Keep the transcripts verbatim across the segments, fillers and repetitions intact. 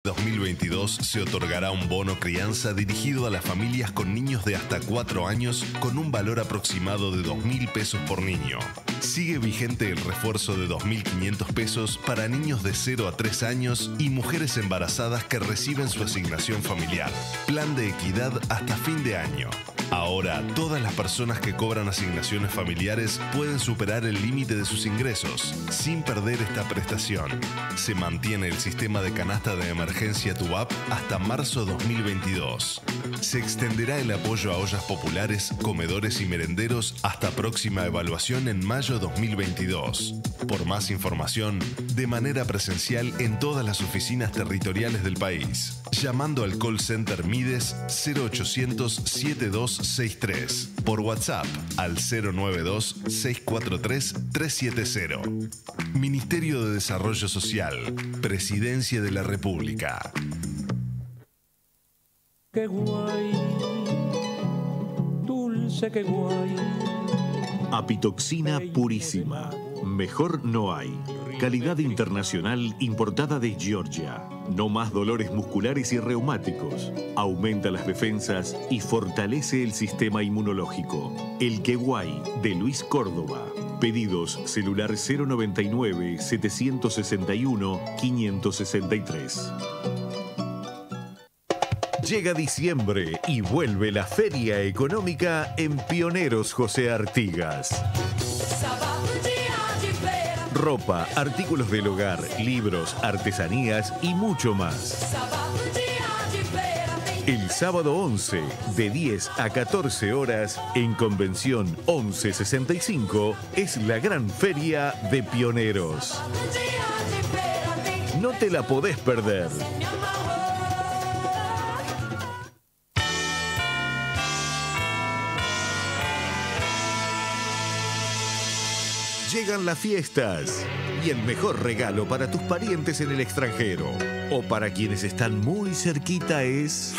dos mil veintidós se otorgará un bono crianza dirigido a las familias con niños de hasta cuatro años con un valor aproximado de dos mil pesos por niño. Sigue vigente el refuerzo de dos mil quinientos pesos para niños de cero a tres años y mujeres embarazadas que reciben su asignación familiar. Plan de equidad hasta fin de año. Ahora, todas las personas que cobran asignaciones familiares pueden superar el límite de sus ingresos sin perder esta prestación. Se mantiene el sistema de canasta de emergencia Tu A P hasta marzo dos mil veintidós. Se extenderá el apoyo a ollas populares, comedores y merenderos hasta próxima evaluación en mayo dos mil veintidós. Por más información, de manera presencial en todas las oficinas territoriales del país, llamando al call center Mides cero ochocientos setenta y dos sesenta y tres, por WhatsApp al cero noventa y dos seiscientos cuarenta y tres trescientos setenta. Ministerio de Desarrollo Social, Presidencia de la República. Qué guay, dulce, qué guay. Apitoxina purísima. Mejor no hay. Calidad internacional importada de Georgia. No más dolores musculares y reumáticos. Aumenta las defensas y fortalece el sistema inmunológico. El Queguay de Luis Córdoba. Pedidos celular cero noventa y nueve setecientos sesenta y uno quinientos sesenta y tres. Llega diciembre y vuelve la feria económica en Pioneros José Artigas. Ropa, artículos del hogar, libros, artesanías y mucho más. El sábado once, de diez a catorce horas, en Convención once sesenta y cinco, es la gran feria de Pioneros. No te la podés perder. Llegan las fiestas y el mejor regalo para tus parientes en el extranjero o para quienes están muy cerquita es...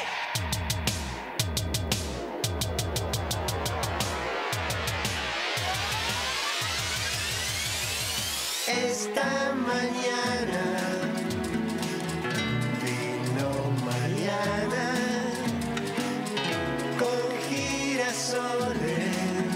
Esta mañana vino Mariana con girasoles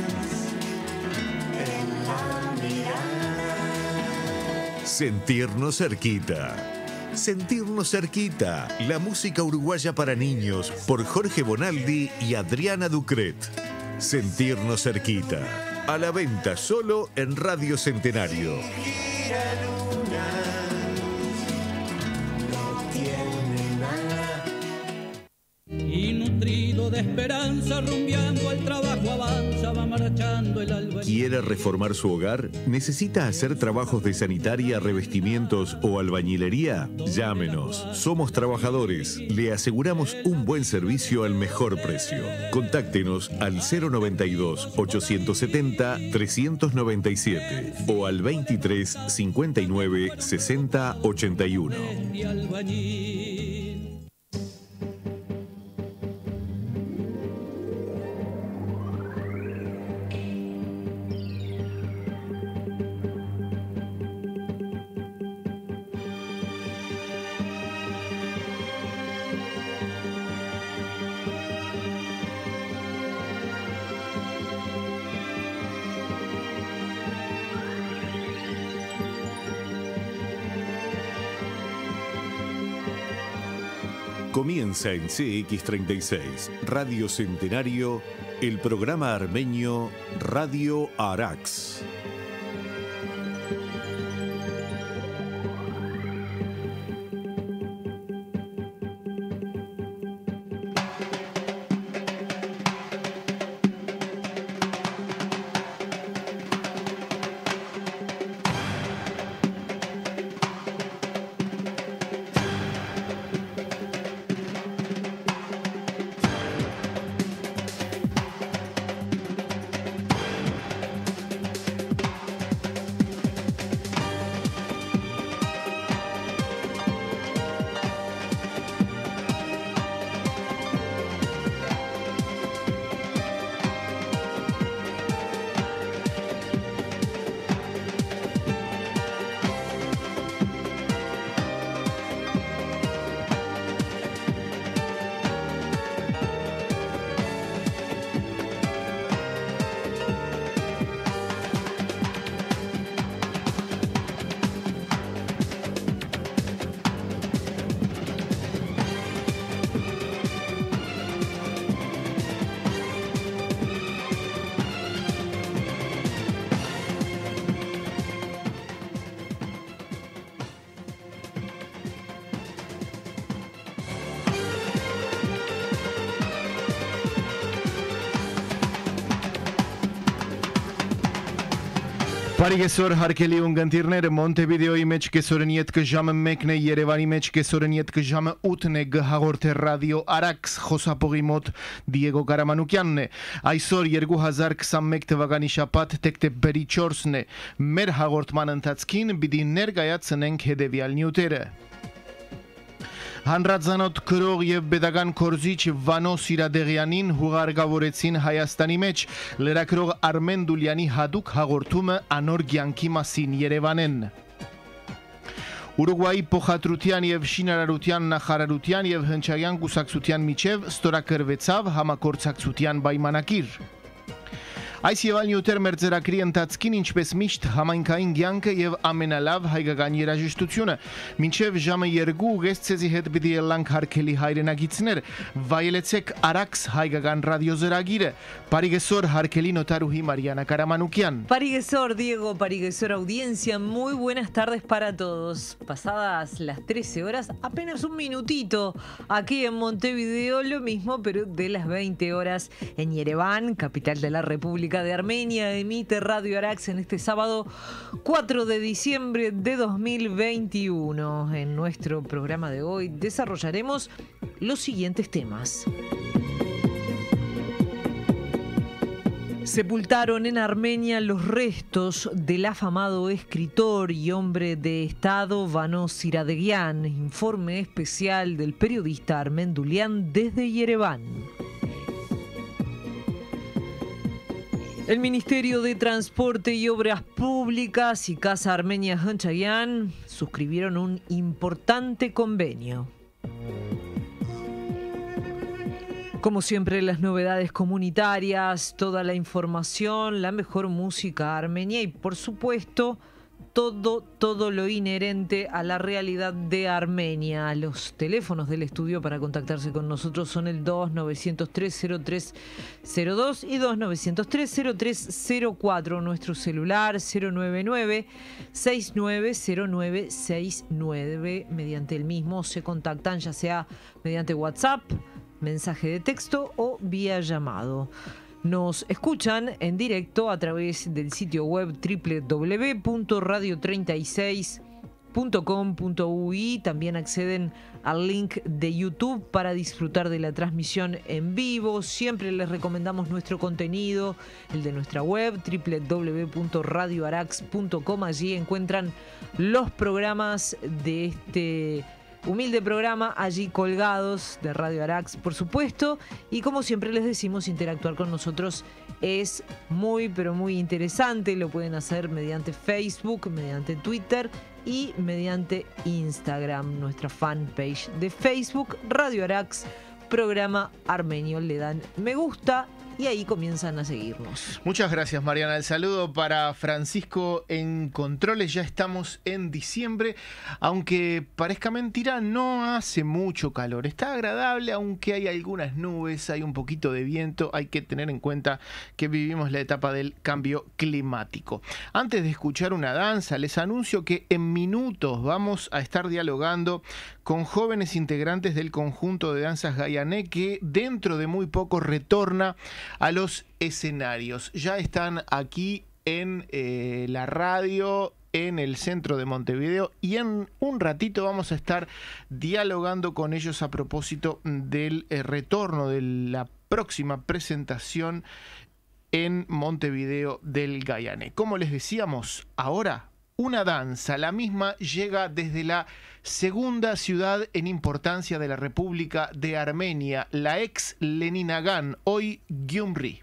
en la mirada. Sentirnos cerquita. Sentirnos cerquita. La música uruguaya para niños por Jorge Bonaldi y Adriana Ducret. Sentirnos cerquita. A la venta solo en Radio Centenario. Y nutrido de esperanza, rumbeando al trabajo avanza, va marchando el alba. ¿Quiere reformar su hogar? ¿Necesita hacer trabajos de sanitaria, revestimientos o albañilería? Llámenos. Somos trabajadores. Le aseguramos un buen servicio al mejor precio. Contáctenos al cero noventa y dos ochocientos setenta trescientos noventa y siete o al veintitrés cincuenta y nueve sesenta ochenta y uno. Comienza en C X treinta y seis, Radio Centenario, el programa armenio Radio Arax. Պարիգեսոր հարկելի ունգընտիրները Մոնտեվիդեոյի մեջ կեսօրն ետքը ժամը մեկն է, Երևանի մեջ կեսօրն ետքը ժամը ութն է, գհաղորդ է ռադիո Արաքս, խոսապողի մոտ Դիեգո Կարամանուկյանն է։ Այսօր երկու հազար քսանմեկ թվականի շաբաթ դեկտեմբերի չորսն է։ Մեր հաղորդման ընթացքին պիտի ներկայացնենք հետևյալ նյութերը։ Հանրազանոթ գրող եւ pedagogan կորզիչ Վանո Սիրադեղյանին հուղարկավորեցին Հայաստանի մեջ լրագրող Արմեն Դուլյանի հadoop հաղորդումը անոր կյանքի մասին Երևանեն։ Ուրուգվայի փոխադրության եւ շինարարության նախարարության եւ հնչագյան կուսակցության միջև ստորագրվեցավ համագործակցության պայմանագիր։ Այս եւ այլ նյութեր մեր ծրագրի ընթացքին ինչպես միշտ համայնքային կյանքը եւ ամենալավ հայկական երաժշտությունը մինչեւ ժամը երկու ուղես ցեզի հետ պիտի ելանք հարկելի հայրենագիցներ վայելեցեք Արաքս հայկական ռադիոզրագիրը Պարիգեսոր հարկելի նոտարուհի Mariana Karamanukyan. Parigesor Diego, Parigesor audiencia, muy buenas tardes para todos. Pasadas las trece horas, apenas un minutito aquí en Montevideo, lo mismo pero de las veinte horas en Yerevan, capital de la República de Armenia, emite Radio Arax en este sábado cuatro de diciembre de dos mil veintiuno. En nuestro programa de hoy desarrollaremos los siguientes temas. Sepultaron en Armenia los restos del afamado escritor y hombre de Estado Vano Siradegian. Informe especial del periodista Armen Dulian desde Yerevan. El Ministerio de Transporte y Obras Públicas y Casa Armenia Hanchayan suscribieron un importante convenio. Como siempre, las novedades comunitarias, toda la información, la mejor música armenia y, por supuesto, todo, todo lo inherente a la realidad de Armenia. Los teléfonos del estudio para contactarse con nosotros son el dos novecientos tres cero tres cero dos y dos novecientos tres cero tres cero cuatro. Nuestro celular cero nueve nueve seis nueve cero nueve seis nueve. Mediante el mismo se contactan ya sea mediante WhatsApp, mensaje de texto o vía llamado. Nos escuchan en directo a través del sitio web doble u doble u doble u punto radio treinta y seis punto com punto u i. También acceden al link de YouTube para disfrutar de la transmisión en vivo. Siempre les recomendamos nuestro contenido, el de nuestra web doble u doble u doble u punto radio arax punto com. Allí encuentran los programas de este humilde programa allí colgados de Radio Arax, por supuesto, y como siempre les decimos, interactuar con nosotros es muy, pero muy interesante. Lo pueden hacer mediante Facebook, mediante Twitter y mediante Instagram, nuestra fanpage de Facebook, Radio Arax, programa armenio. Le dan me gusta y ahí comienzan a seguirnos. Muchas gracias, Mariana. El saludo para Francisco en Controles. Ya estamos en diciembre. Aunque parezca mentira, no hace mucho calor. Está agradable, aunque hay algunas nubes, hay un poquito de viento. Hay que tener en cuenta que vivimos la etapa del cambio climático. Antes de escuchar una danza, les anuncio que en minutos vamos a estar dialogando con jóvenes integrantes del conjunto de danzas Gayané que dentro de muy poco retorna a los escenarios. Ya están aquí en eh, la radio, en el centro de Montevideo, y en un ratito vamos a estar dialogando con ellos a propósito del eh, retorno de la próxima presentación en Montevideo del Gayané. Como les decíamos, ahora una danza, la misma llega desde la segunda ciudad en importancia de la República de Armenia, la ex Leninagan, hoy Gyumri.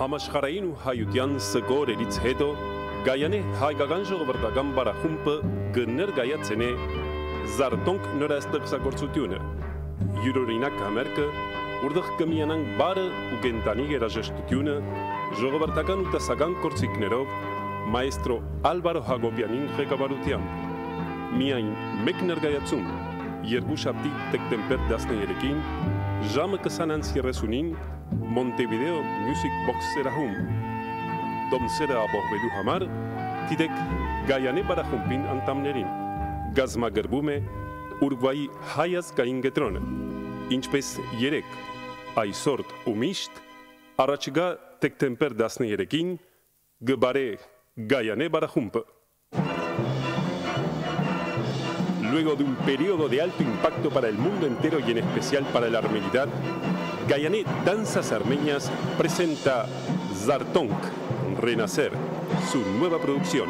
Hamashkarainu hayutian segor eritz heto, Gayane haigaganjo verdagan barahumpe, Gunner gayatsene, Zartonk norastek sagorsutiune. Yurorinak hamerke, Urdak kamianang bare ugentanig erajestutiune, Jogovertagan utasagan korsiknerov, Maestro Álvaro Hagopianin rekabarutiam. Miain mekner gayatsum, Yergushapti tektemper dasneyerekin, Jame kesanan sierresunin, Montevideo Music Box Serahum. Dom Sera Abohvelu Hamar, Tidek Gayane Barajumpin Antamnerin. Gazma Gerbume, Uruguay Hayas Gaingetrone. Inchpes Yerek, Aisort Umisht, Arachiga Tektemper Dasneyerekin, Gebare Gayane Barajumpe. Luego de un periodo de alto impacto para el mundo entero y en especial para la armenidad, Gayane Danzas Armenias presenta Zartonk, Renacer, su nueva producción.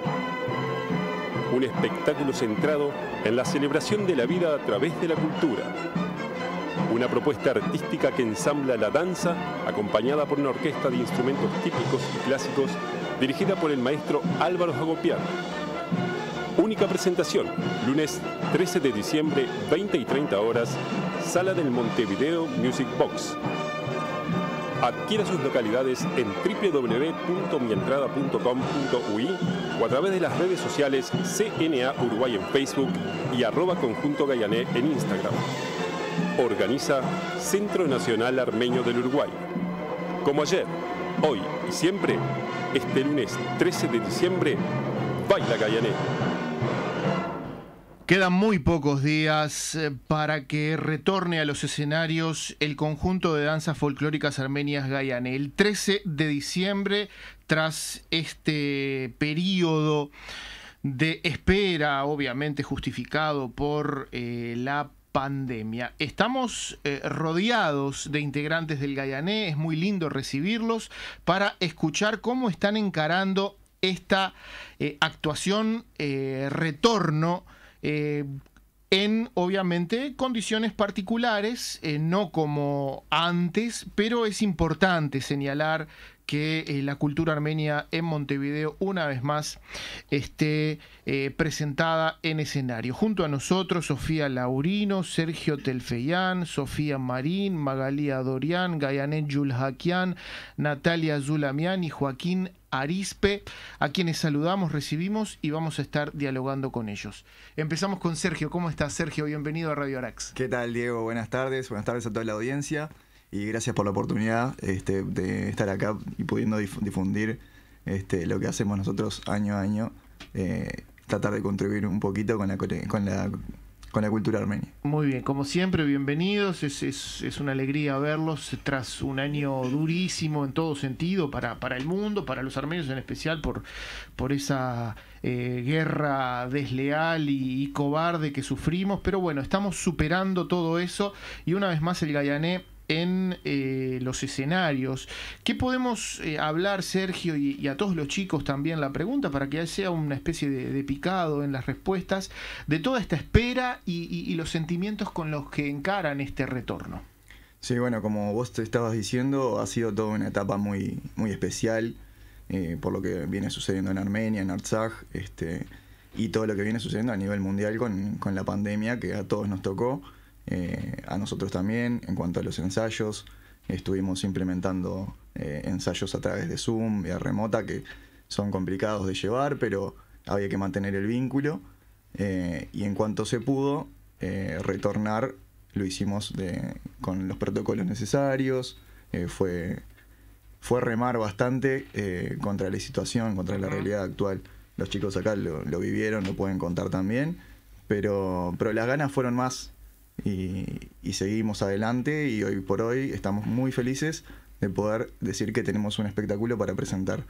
Un espectáculo centrado en la celebración de la vida a través de la cultura. Una propuesta artística que ensambla la danza, acompañada por una orquesta de instrumentos típicos y clásicos, dirigida por el maestro Álvaro Hagopian. Única presentación, lunes trece de diciembre, veinte y treinta horas, Sala del Montevideo Music Box. Adquiera sus localidades en w w w punto mientrada punto com punto u i o a través de las redes sociales C N A Uruguay en Facebook y arroba Conjunto Gayané en Instagram. Organiza Centro Nacional Armenio del Uruguay. Como ayer, hoy y siempre, este lunes trece de diciembre, Baila Gayané. Quedan muy pocos días eh, para que retorne a los escenarios el conjunto de danzas folclóricas armenias Gayane. El trece de diciembre, tras este periodo de espera, obviamente justificado por eh, la pandemia. Estamos eh, rodeados de integrantes del Gayané, es muy lindo recibirlos para escuchar cómo están encarando esta eh, actuación, eh, retorno, Eh, en, obviamente, condiciones particulares, eh, no como antes, pero es importante señalar que eh, la cultura armenia en Montevideo, una vez más, esté eh, presentada en escenario. Junto a nosotros, Sofía Laurino, Sergio Telfeyán, Sofía Marín, Magalía Dorián, Gayané Yulhakian, Natalia Zulamian y Joaquín Arispe, a quienes saludamos, recibimos y vamos a estar dialogando con ellos. Empezamos con Sergio. ¿Cómo estás, Sergio? Bienvenido a Radio Arax. ¿Qué tal, Diego? Buenas tardes. Buenas tardes a toda la audiencia y gracias por la oportunidad este, de estar acá y pudiendo difundir este, lo que hacemos nosotros año a año, eh, tratar de contribuir un poquito con la, con la con la cultura armenia. Muy bien, como siempre, bienvenidos. Es, es, es una alegría verlos tras un año durísimo en todo sentido para, para el mundo, para los armenios en especial, por, por esa eh, guerra desleal y, y cobarde que sufrimos. Pero bueno, estamos superando todo eso y una vez más el Gayané en eh, los escenarios. ¿Qué podemos eh, hablar, Sergio, y, y a todos los chicos también la pregunta, para que sea una especie de, de picado en las respuestas, de toda esta espera y, y, y los sentimientos con los que encaran este retorno? Sí, bueno, como vos te estabas diciendo, ha sido toda una etapa muy, muy especial eh, por lo que viene sucediendo en Armenia, en Artsaj, este, y todo lo que viene sucediendo a nivel mundial con, con la pandemia que a todos nos tocó. Eh, a nosotros también. En cuanto a los ensayos, estuvimos implementando eh, ensayos a través de Zoom, vía remota, que son complicados de llevar, pero había que mantener el vínculo. Eh, y en cuanto se pudo eh, retornar, lo hicimos de, con los protocolos necesarios. Eh, fue, fue remar bastante eh, contra la situación, contra la realidad actual. Los chicos acá lo, lo vivieron, lo pueden contar también, pero, pero las ganas fueron más. Y, y seguimos adelante y hoy por hoy estamos muy felices de poder decir que tenemos un espectáculo para presentar.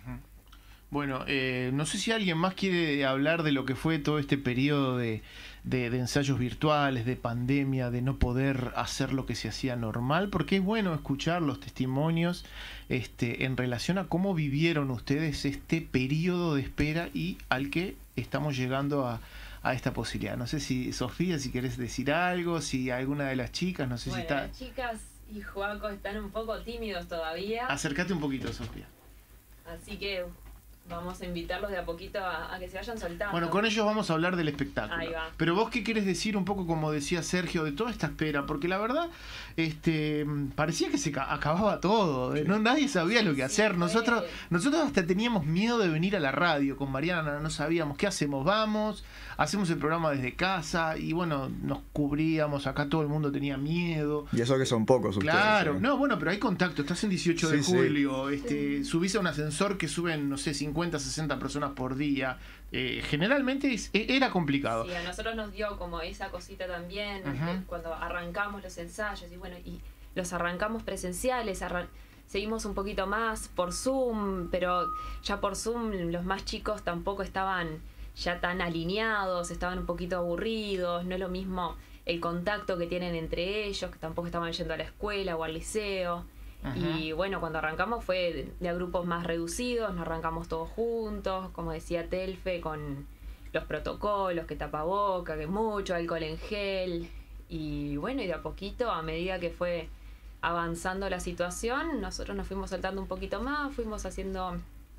Bueno, eh, no sé si alguien más quiere hablar de lo que fue todo este periodo de, de, de ensayos virtuales, de pandemia, de no poder hacer lo que se hacía normal, porque es bueno escuchar los testimonios este, en relación a cómo vivieron ustedes este periodo de espera y al que estamos llegando a a esta posibilidad. No sé si, Sofía, si querés decir algo, si alguna de las chicas, no sé bueno, si está... Las chicas y Joaco están un poco tímidos todavía. Acércate un poquito, Sofía. Así que vamos a invitarlos de a poquito a, a que se vayan soltando. Bueno, con ellos vamos a hablar del espectáculo. Ahí va. Pero vos, ¿qué querés decir un poco, como decía Sergio, de toda esta espera? Porque la verdad, este, parecía que se ca- acababa todo. ¿eh? No, nadie sabía lo que hacer. Nosotros, nosotros hasta teníamos miedo de venir a la radio con Mariana. No sabíamos qué hacemos. Vamos, hacemos el programa desde casa y bueno, nos cubríamos. Acá todo el mundo tenía miedo. Y eso que son pocos ustedes. Claro, ¿eh? no, bueno, pero hay contacto. Estás en dieciocho de Sí, sí. julio. Este, subís a un ascensor que suben, no sé, cincuenta, sesenta personas por día. Eh, generalmente es- e- era complicado. Sí, a nosotros nos dio como esa cosita también, Ajá. eh, cuando arrancamos los ensayos, y bueno, y los arrancamos presenciales, arran- seguimos un poquito más por Zoom, pero ya por Zoom los más chicos tampoco estaban ya tan alineados, estaban un poquito aburridos, no es lo mismo el contacto que tienen entre ellos, que tampoco estaban yendo a la escuela o al liceo. Ajá. Y bueno, cuando arrancamos fue de, de a grupos más reducidos, nos arrancamos todos juntos, como decía Telfe, con los protocolos, que tapaboca, que mucho alcohol en gel. Y bueno, y de a poquito, a medida que fue avanzando la situación, nosotros nos fuimos soltando un poquito más, fuimos haciendo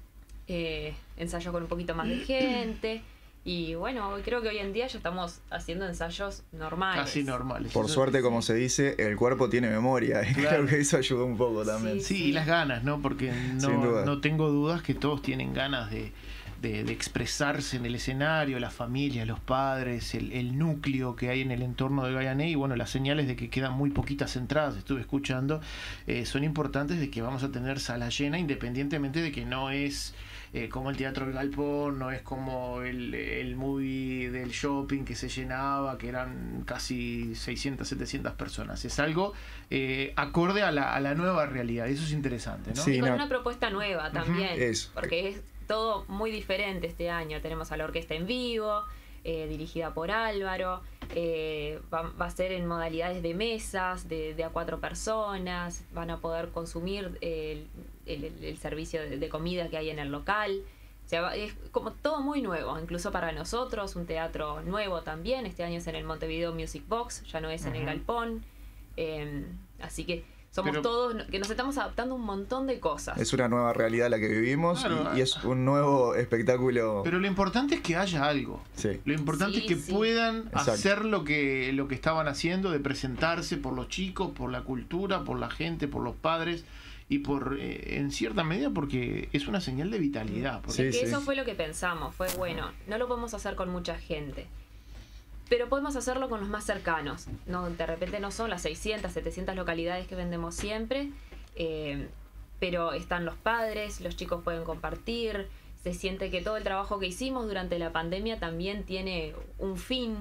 eh, ensayos con un poquito más de gente. Y bueno, creo que hoy en día ya estamos haciendo ensayos normales. Casi normales. Por Eso- suerte, como se dice, el cuerpo tiene memoria. Y Claro. creo que eso ayudó un poco también. Sí, y las ganas, ¿no? Porque Sin no, duda. no tengo dudas que todos tienen ganas de, de- de expresarse en el escenario, la familia, los padres, el, el núcleo que hay en el entorno de Gaiané. Y bueno, las señales de que quedan muy poquitas entradas, estuve escuchando, eh, son importantes, de que vamos a tener sala llena, independientemente de que no es eh, como el Teatro del Galpón, no es como el, el movie del shopping que se llenaba, que eran casi seiscientas, setecientas personas. Es algo eh, acorde a la, a la nueva realidad. Eso es interesante, ¿no? Sí, Y con no. una propuesta nueva también, Ujú. Eso. porque es todo muy diferente este año. Tenemos a la orquesta en vivo, eh, dirigida por Álvaro, eh, va, va a ser en modalidades de mesas, de, de a cuatro personas, van a poder consumir eh, el, el- el servicio de, de comida que hay en el local. O sea, va- es como todo muy nuevo, incluso para nosotros, un teatro nuevo también. Este año es en el Montevideo Music Box, ya no es en el Ujú. Galpón. Eh, así que somos Pero- todos, que nos estamos adaptando a un montón de cosas. Es una nueva realidad la que vivimos Claro. y, y es un nuevo espectáculo. Pero lo importante es que haya algo. Sí. Lo importante Sí, es que sí. puedan Exacto. hacer lo que, lo que estaban haciendo, de presentarse por los chicos, por la cultura, por la gente, por los padres y por, eh, en cierta medida, porque es una señal de vitalidad. Porque Sí, Es que sí. eso fue lo que pensamos, fue bueno, no lo podemos hacer con mucha gente, pero podemos hacerlo con los más cercanos. No, de repente no son las seiscientas, setecientas localidades que vendemos siempre, eh, pero están los padres, los chicos pueden compartir, se siente que todo el trabajo que hicimos durante la pandemia también tiene un fin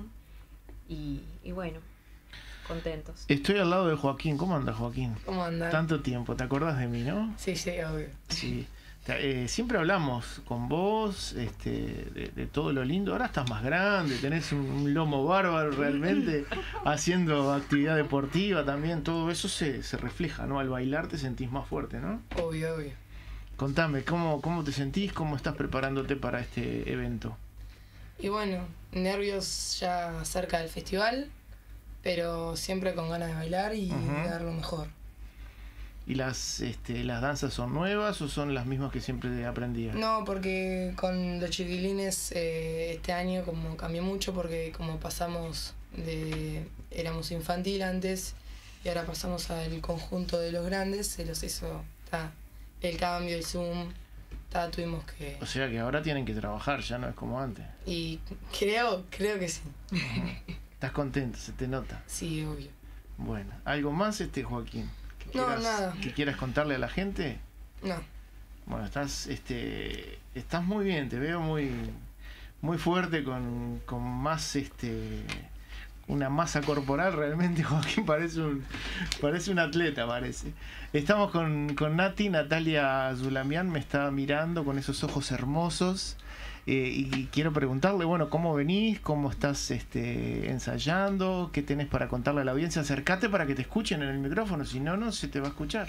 y, y bueno, contentos. Estoy al lado de Joaquín. ¿Cómo andas, Joaquín? ¿Cómo andan? Tanto tiempo, ¿te acordás de mí, no? Sí, sí, obvio. Sí. Te- eh, siempre hablamos con vos, este, de, de todo lo lindo. Ahora estás más grande, tenés un, un lomo bárbaro realmente, haciendo actividad deportiva también. Todo eso se, se refleja, ¿no? Al bailar te sentís más fuerte, ¿no? Obvio, obvio. Contame, ¿cómo, cómo te sentís? ¿Cómo estás preparándote para este evento? Y bueno, nervios ya cerca del festival, pero siempre con ganas de bailar y Ujú. de dar lo mejor. ¿Y las, este, las danzas son nuevas o son las mismas que siempre aprendías? No, porque con los chiquilines eh, este año como cambió mucho porque como pasamos de... éramos infantil antes y ahora pasamos al conjunto de los grandes, se los hizo ta, el cambio, el zoom, ta, tuvimos que... O sea que ahora tienen que trabajar, ya no es como antes. Y creo, creo que sí. Estás contento, se te nota. Sí, obvio. Bueno, ¿algo más, este Joaquín? ¿Que No, quieras, nada. que quieras contarle a la gente? No. Bueno, estás, este, estás muy bien, te veo muy, muy fuerte, con, con más, este, una masa corporal realmente. Joaquín parece un, parece un atleta, parece. Estamos con, con Nati, Natalia Zulamián me está mirando con esos ojos hermosos. Eh, y quiero preguntarle, bueno, ¿cómo venís? ¿Cómo estás este, ensayando? ¿Qué tenés para contarle a la audiencia? Acércate para que te escuchen en el micrófono, si no, no se te va a escuchar.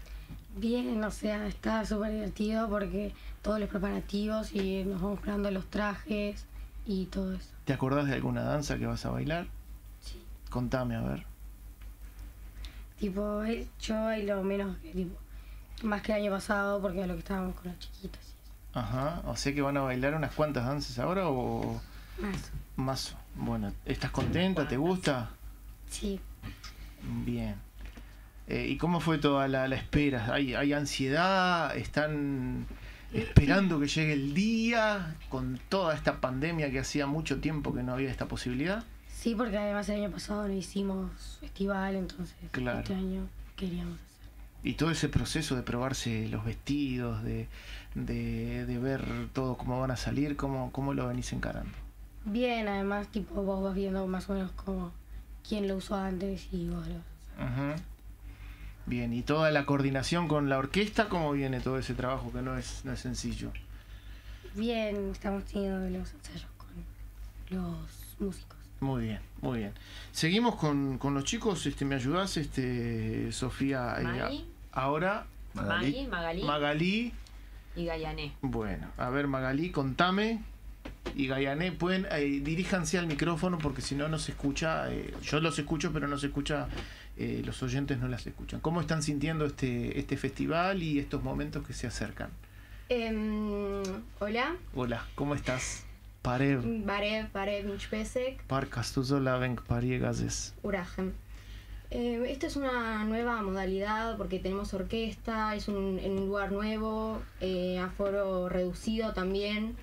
Bien, o sea, está súper divertido porque todos los preparativos y nos vamos creando los trajes y todo eso. ¿Te acordás de alguna danza que vas a bailar? Sí. Contame, a ver. Tipo, eh, yo bailo menos que tipo, más que el año pasado porque es lo que estábamos con los chiquitos. Ajá, o sea que van a bailar unas cuantas danzas ahora o... Más. Más. Bueno, ¿estás contenta? ¿Te gusta? Sí. Bien. Eh, ¿Y cómo fue toda la, la espera? ¿Hay, ¿Hay ansiedad? ¿Están esperando que llegue el día con toda esta pandemia que hacía mucho tiempo que no había esta posibilidad? Sí, porque además el año pasado no hicimos festival, entonces Claro. este año queríamos hacer. Y todo ese proceso de probarse los vestidos, de, de, de ver todo cómo van a salir, ¿cómo, cómo lo venís encarando? Bien, además tipo vos vas viendo más o menos como quién lo usó antes y vos lo... Ujú. Bien, y toda la coordinación con la orquesta, ¿cómo viene todo ese trabajo que no es, no es sencillo? Bien, estamos teniendo los ensayos con los músicos. Muy bien, muy bien. Seguimos con, con los chicos, este, ¿me ayudás, este, Sofía? Eh, Maggie. ahora, Maggie, Magalí Magalí. y Gayané. Bueno, a ver, Magalí, contame. Y Gayané, pueden, eh, diríjanse al micrófono porque si no, no se escucha. Eh, yo los escucho, pero no se escucha, eh, los oyentes no las escuchan. ¿Cómo están sintiendo este, este festival y estos momentos que se acercan? Um, hola, Hola, ¿cómo estás? Parev, Barev, Barev, Minchpesek, Parkas, tu sola ven pariegases. Urajem. Eh, esta es una nueva modalidad porque tenemos orquesta, es un, en un lugar nuevo, eh, aforo reducido también.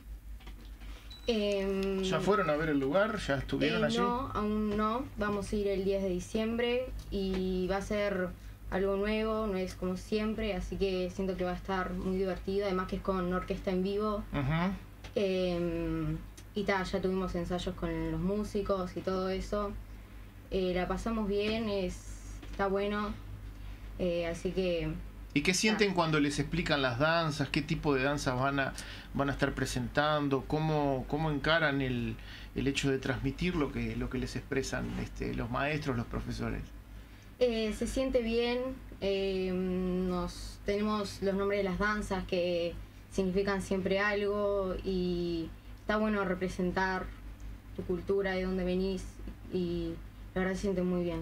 Eh, ¿Ya fueron a ver el lugar? ¿Ya estuvieron eh, allí? No, aún no. Vamos a ir el diez de diciembre y va a ser algo nuevo, no es como siempre, así que siento que va a estar muy divertido, además que es con orquesta en vivo. Ujú. Eh, y tal, ya tuvimos ensayos con los músicos y todo eso. Eh, la pasamos bien, es, está bueno, eh, así que... ¿Y qué sienten cuando les explican las danzas? ¿Qué tipo de danzas van a, van a estar presentando? ¿Cómo, cómo encaran el, el hecho de transmitir lo que, lo que les expresan este, los maestros, los profesores? Eh, se siente bien, eh, nos tenemos los nombres de las danzas que significan siempre algo y está bueno representar tu cultura, de dónde venís y la verdad se siente muy bien.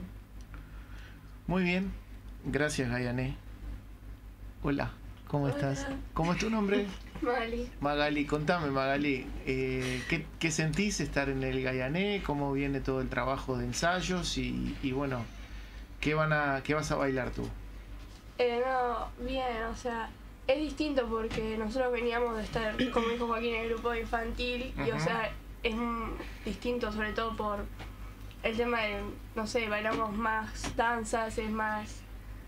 Muy bien, gracias Gayané. Hola, ¿cómo Hola. estás? ¿Cómo es tu nombre? Magali. Magali, contame Magali, eh, ¿qué, ¿qué sentís estar en el Gayané? ¿Cómo viene todo el trabajo de ensayos? Y, y bueno, ¿qué, van a, ¿qué vas a bailar tú? Eh, no, bien, o sea, es distinto porque nosotros veníamos de estar, como dijo Joaquín, en el grupo infantil y o Ujú. sea, es mm, distinto sobre todo por el tema de, no sé, bailamos más danzas, es más...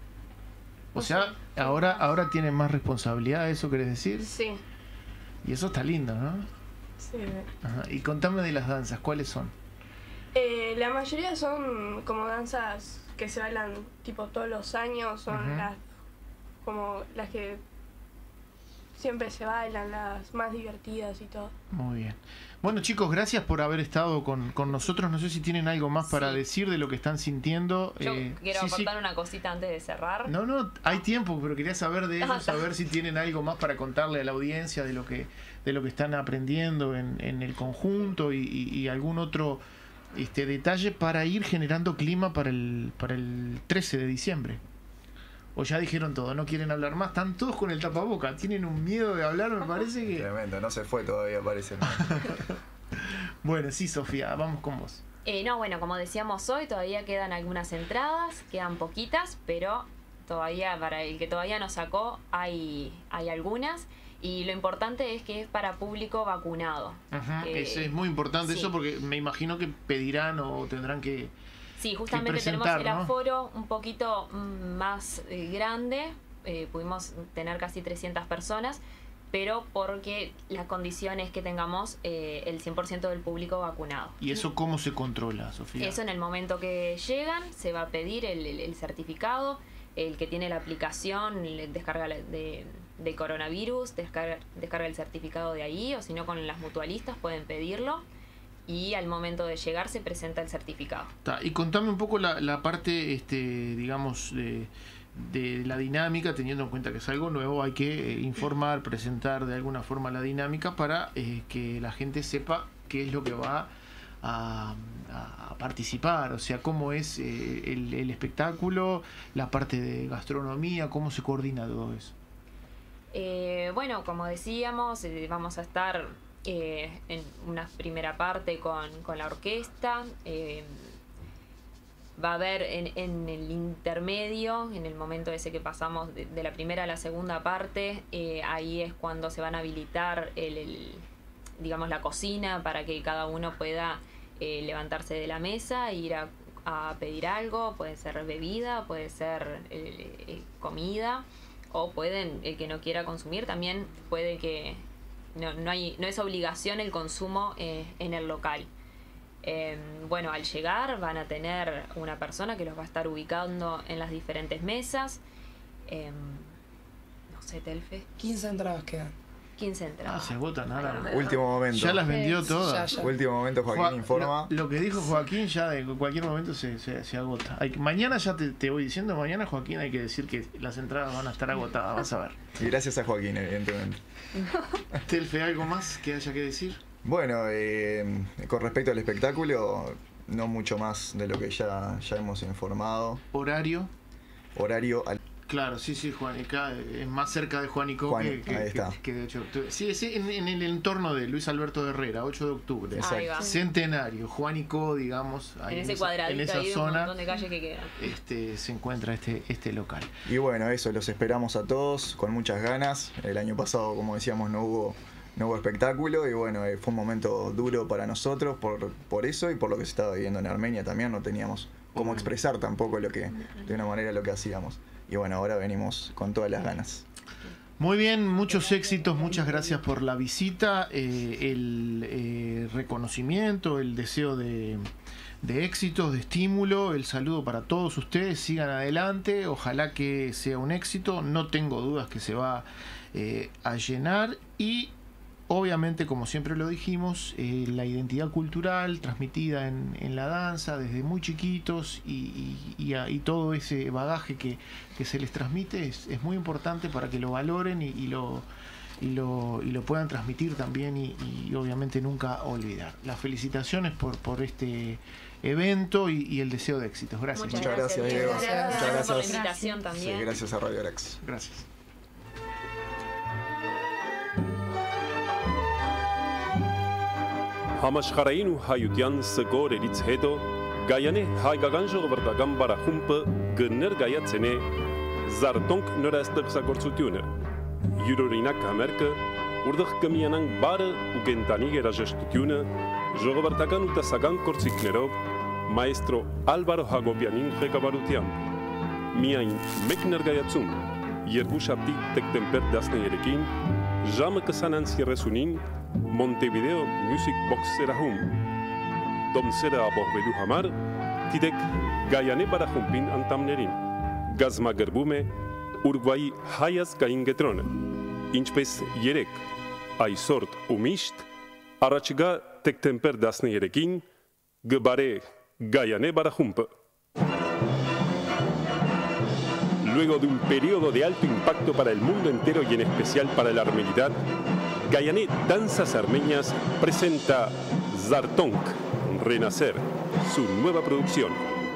O sea, ahora, ahora tienen más responsabilidad, ¿eso querés decir? Sí, Y eso está lindo, ¿no? sí. Ajá. Y contame de las danzas, ¿cuáles son? Eh, la mayoría son como danzas que se bailan tipo todos los años, son Ujú. las como las que siempre se bailan, las más divertidas y todo. Muy bien. Bueno chicos, gracias por haber estado con, con nosotros. No sé si tienen algo más para Sí. decir de lo que están sintiendo. Yo Eh, quiero sí, sí. aportar una cosita antes de cerrar. No, no, hay tiempo, pero quería saber de ellos, Ah, saber si tienen algo más para contarle a la audiencia de lo que, de lo que están aprendiendo en, en el conjunto y, y- y algún otro este detalle para ir generando clima para el, para el trece de diciembre. O ya dijeron todo, no quieren hablar más, están todos con el tapaboca, tienen un miedo de hablar, me parece que... Tremendo, no se fue todavía, parece. ¿no? Bueno, sí, Sofía, vamos con vos. Eh, no, bueno, como decíamos hoy, todavía quedan algunas entradas, quedan poquitas, pero todavía, para el que todavía no sacó, hay, hay algunas. Y lo importante es que es para público vacunado. Ajá, Que- es, es muy importante sí. eso porque me imagino que pedirán o tendrán que... Sí, justamente que tenemos presentar, el ¿no? aforo un poquito mm, más eh, grande, eh, pudimos tener casi trescientas personas, pero porque las condiciones que tengamos eh, el cien por ciento del público vacunado. ¿Y eso cómo se controla, Sofía? Eso en el momento que llegan se va a pedir el, el- el certificado, el que tiene la aplicación le descarga la- de, de coronavirus, descarga, descarga el certificado de ahí, o si no con las mutualistas pueden pedirlo. Y al momento de llegar se presenta el certificado. Ta, y contame un poco la, la parte, este, digamos, de, de la dinámica, teniendo en cuenta que es algo nuevo, hay que eh, informar, presentar de alguna forma la dinámica para eh, que la gente sepa qué es lo que va a, a participar? O sea, ¿cómo es eh, el, el espectáculo, la parte de gastronomía, cómo se coordina todo eso? Eh, bueno, como decíamos, eh, vamos a estar eh, en una primera parte con, con la orquesta. Eh, va a haber en, en el intermedio, en el momento ese que pasamos de, de la primera a la segunda parte, eh, ahí es cuando se van a habilitar el, el, digamos, la cocina para que cada uno pueda eh, levantarse de la mesa e ir a, a pedir algo. Puede ser bebida, puede ser eh, eh, comida, o pueden, el que no quiera consumir también puede que no, no, hay, no es obligación el consumo eh, en el local. Eh, bueno, al llegar van a tener una persona que los va a estar ubicando en las diferentes mesas. Eh, no sé, Telfe. quince entradas quedan. quince entradas. Ah, se agotan ahora. Último momento. Ya las vendió todas. Ya, ya. Último momento, Joaquín Joa- informa. Lo, lo que dijo Joaquín ya de cualquier momento se, se, se agota. Hay, que- mañana ya te, te voy diciendo, mañana Joaquín hay que decir que las entradas van a estar agotadas, vas a ver. Y gracias a Joaquín, evidentemente. Telfe, ¿algo más que haya que decir? Bueno, eh, con respecto al espectáculo, no mucho más de lo que ya, ya hemos informado. Horario. Horario al... Claro, sí, sí, Juanica, es más cerca de Juanico Juan- que, que, ahí está. que- que de ocho de octubre. Sí, sí, en, en el entorno de Luis Alberto Herrera, ocho de octubre. Ahí va. Centenario, Juanico, digamos, ahí En ese esa- cuadradito en esa ahí de un zona montón de calles que quedan. este, se encuentra este, este local. Y bueno, eso, los esperamos a todos con muchas ganas. El año pasado, como decíamos, no hubo, no hubo espectáculo y bueno, eh, fue un momento duro para nosotros por, por eso y por lo que se estaba viviendo en Armenia también. No teníamos cómo expresar tampoco lo que, de una manera lo que hacíamos. Y bueno, ahora venimos con todas las ganas. Muy bien, muchos éxitos, muchas gracias por la visita, eh, el eh, reconocimiento, el deseo de, de éxitos, de estímulo, el saludo para todos ustedes, sigan adelante, ojalá que sea un éxito, no tengo dudas que se va eh, a llenar y obviamente, como siempre lo dijimos, eh, la identidad cultural transmitida en, en la danza desde muy chiquitos y, y, y, a- y todo ese bagaje que, que se les transmite es, es muy importante para que lo valoren y, y lo, y, lo, y lo puedan transmitir también y, y obviamente nunca olvidar. Las felicitaciones por, por este evento y, y el deseo de éxitos. Gracias. Muchas Muchas gracias, gracias, Diego. Diego. Gracias, Muchas por la gracias. invitación también. Sí, gracias a Radio Arax. Gracias. Համաշխարհային ու հայության սգոր երից հետո Գայանե հայկական ժողովրդական բարախումբը կներկայացնե է Զարտոնք նորաստեղծագործությունը յուրօրինակ համերգը, որտեղ կմիանան բարը ու կենտանի երաժշտությունը ժողովրդական ու տեսական գործիքներով մայստրո Ալվարո Հակոբյանին ղեկավարությամբ միայն մեկ ներկայացում երկուշաբթի դեկտեմբեր տասներեքին ժամը քսանից երեսունին Montevideo Music Box սրահում Դոմսերը ապահովելու համար դիտեք Գայանե բարախումբին անդամներին գազմագրվում է Ուրուգվայի հայ ազգային կենտրոնը ինչպես երեք այսօր ու միշտ առաջիկա դեկտեմբեր տասներեքին գբարե Գայանե բարախումբը Luego de un periodo de alto impacto para el mundo entero y en especial para la armenidad, Gayané Danzas Armenias presenta Zartonk, Renacer, su nueva producción.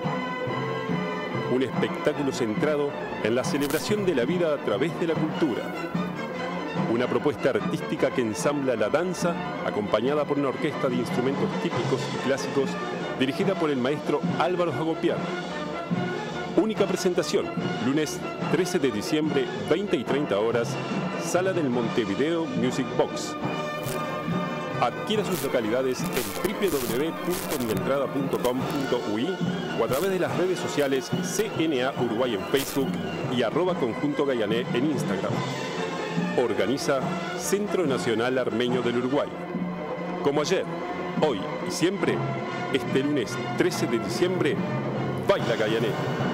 Un espectáculo centrado en la celebración de la vida a través de la cultura. Una propuesta artística que ensambla la danza, acompañada por una orquesta de instrumentos típicos y clásicos, dirigida por el maestro Álvaro Hagopian. Única presentación, lunes trece de diciembre, veinte y treinta horas, Sala del Montevideo Music Box. Adquiera sus localidades en w w w punto mientrada punto com punto u i o a través de las redes sociales C N A Uruguay en Facebook y arroba Conjunto Gayané en Instagram. Organiza Centro Nacional Armenio del Uruguay. Como ayer, hoy y siempre, este lunes trece de diciembre, baila Gayané.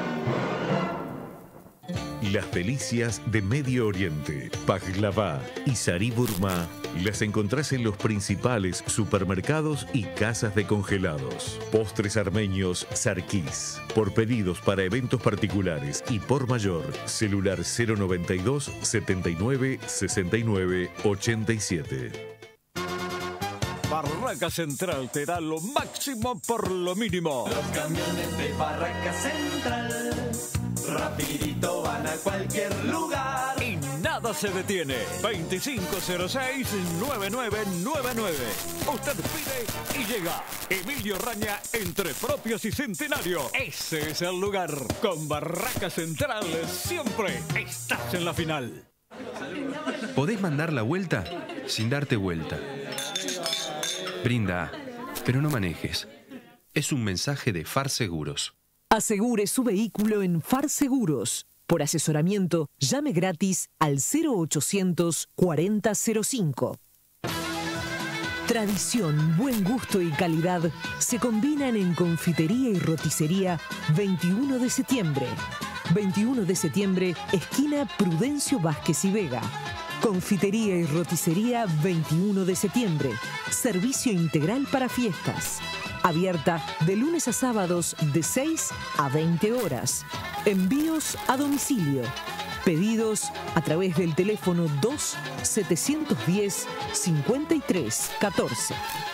Las delicias de Medio Oriente, Pajlavá y Sari Burma, las encontrás en los principales supermercados y casas de congelados. Postres armenios Sarkis. Por pedidos para eventos particulares y por mayor, celular cero noventa y dos, setenta y nueve, sesenta y nueve, ochenta y siete. Barraca Central te da lo máximo por lo mínimo. Los camiones de Barraca Central rapidito van a cualquier lugar. Y nada se detiene. veinticinco cero seis, noventa y nueve noventa y nueve. Usted pide y llega. Emilio Raña, entre Propios y Centenario. Ese es el lugar. Con Barraca Central siempre estás en la final. Podés mandar la vuelta sin darte vuelta. Brinda, pero no manejes. Es un mensaje de Far Seguros. Asegure su vehículo en Far Seguros. Por asesoramiento, llame gratis al cero ochocientos cuarenta cero cinco. Tradición, buen gusto y calidad se combinan en Confitería y Roticería veintiuno de septiembre. veintiuno de septiembre, esquina Prudencio Vázquez y Vega. Confitería y Roticería veintiuno de septiembre. Servicio integral para fiestas. Abierta de lunes a sábados de seis a veinte horas. Envíos a domicilio. Pedidos a través del teléfono dos setecientos diez, cincuenta y tres catorce.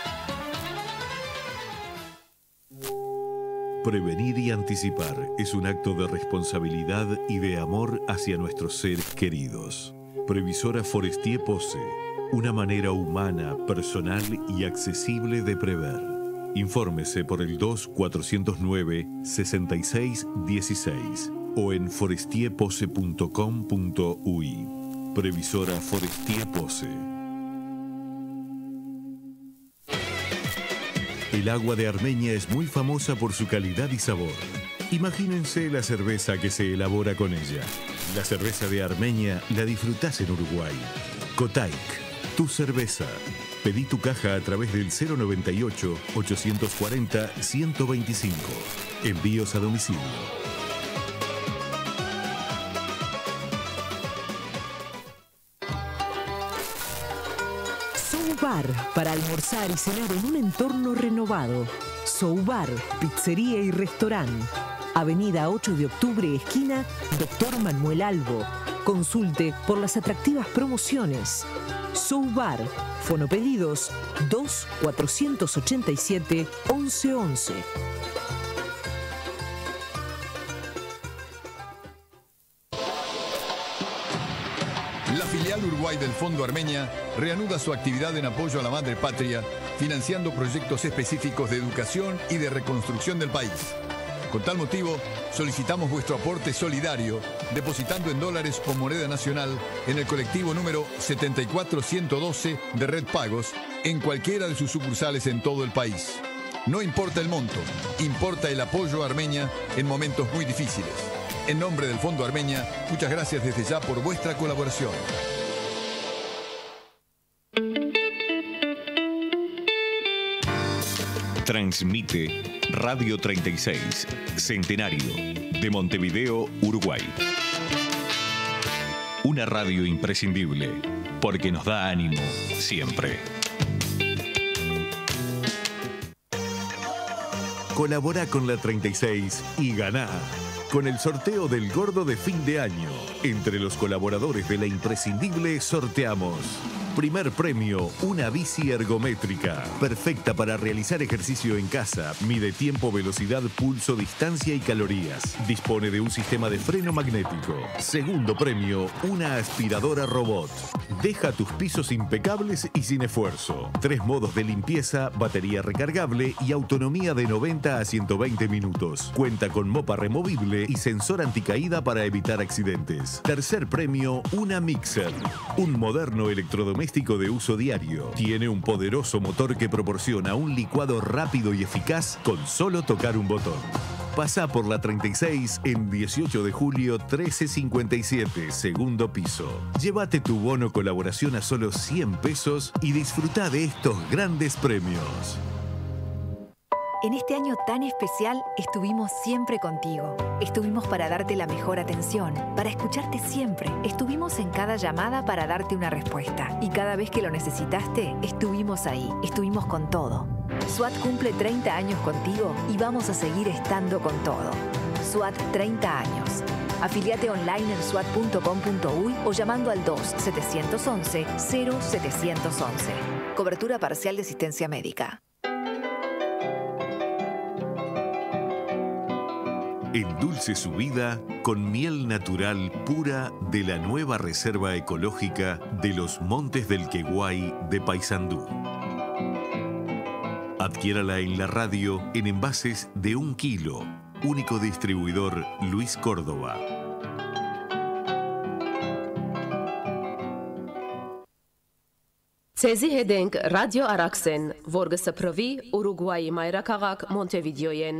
Prevenir y anticipar es un acto de responsabilidad y de amor hacia nuestros seres queridos. Previsora Forestier Pose, una manera humana, personal y accesible de prever. Infórmese por el dos cuatrocientos nueve, sesenta y seis dieciséis o en forestier pose punto com punto uy. Previsora Forestier Pose. El agua de Armenia es muy famosa por su calidad y sabor. Imagínense la cerveza que se elabora con ella. La cerveza de Armenia la disfrutás en Uruguay. Kotaik, tu cerveza. Pedí tu caja a través del cero noventa y ocho, ochocientos cuarenta, ciento veinticinco. Envíos a domicilio. Soubar, para almorzar y cenar en un entorno renovado. Soubar, pizzería y restaurante. Avenida ocho de octubre, esquina Doctor Manuel Albo. Consulte por las atractivas promociones. Soubar, fonopedidos dos cuatrocientos ochenta y siete, once once. La filial Uruguay del Fondo Armenia reanuda su actividad en apoyo a la madre patria, financiando proyectos específicos de educación y de reconstrucción del país. Con tal motivo, solicitamos vuestro aporte solidario, depositando en dólares o moneda nacional en el colectivo número setenta y cuatro ciento doce de Red Pagos, en cualquiera de sus sucursales en todo el país. No importa el monto, importa el apoyo a Armenia en momentos muy difíciles. En nombre del Fondo Armenia, muchas gracias desde ya por vuestra colaboración. Transmite Radio treinta y seis, Centenario, de Montevideo, Uruguay. Una radio imprescindible, porque nos da ánimo siempre. Colabora con la treinta y seis y ganá con el sorteo del gordo de fin de año. Entre los colaboradores de la imprescindible sorteamos: primer premio, una bici ergométrica, perfecta para realizar ejercicio en casa. Mide tiempo, velocidad, pulso, distancia y calorías. Dispone de un sistema de freno magnético. Segundo premio, una aspiradora robot. Deja tus pisos impecables y sin esfuerzo. Tres modos de limpieza, batería recargable y autonomía de noventa a ciento veinte minutos. Cuenta con mopa removible y sensor anticaída para evitar accidentes. Tercer premio, una mixer. Un moderno electrodoméstico de uso diario. Tiene un poderoso motor que proporciona un licuado rápido y eficaz con solo tocar un botón. Pasa por la treinta y seis en dieciocho de julio trece cincuenta y siete, segundo piso. Llévate tu bono colaboración a solo cien pesos y disfruta de estos grandes premios. En este año tan especial estuvimos siempre contigo. Estuvimos para darte la mejor atención, para escucharte siempre. Estuvimos en cada llamada para darte una respuesta. Y cada vez que lo necesitaste, estuvimos ahí. Estuvimos con todo. SWAT cumple treinta años contigo y vamos a seguir estando con todo. SWAT treinta años. Afiliate online en swat punto com punto uy o llamando al dos setecientos once, cero setecientos once. Cobertura parcial de asistencia médica. Endulce su vida con miel natural pura de la nueva Reserva Ecológica de los Montes del Queguay de Paysandú. Adquiérala en la radio en envases de un kilo. Único distribuidor Luis Córdoba. Ցեզի հետ ենք ռադիո Արաքսեն, որ գսփռվի Ուրուգվայի մայրաքաղաք Մոնտեվիդեոյեն։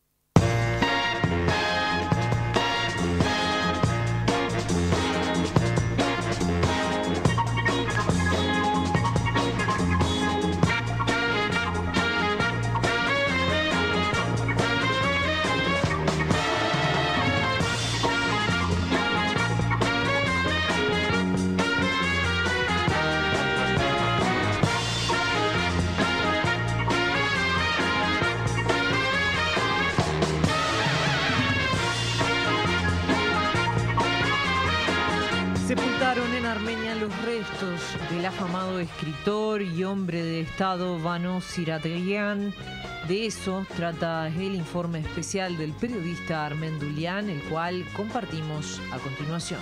Sepultaron en Armenia los restos del afamado escritor y hombre de Estado Vanos Iratgian. De eso trata el informe especial del periodista Armen Dulian, el cual compartimos a continuación.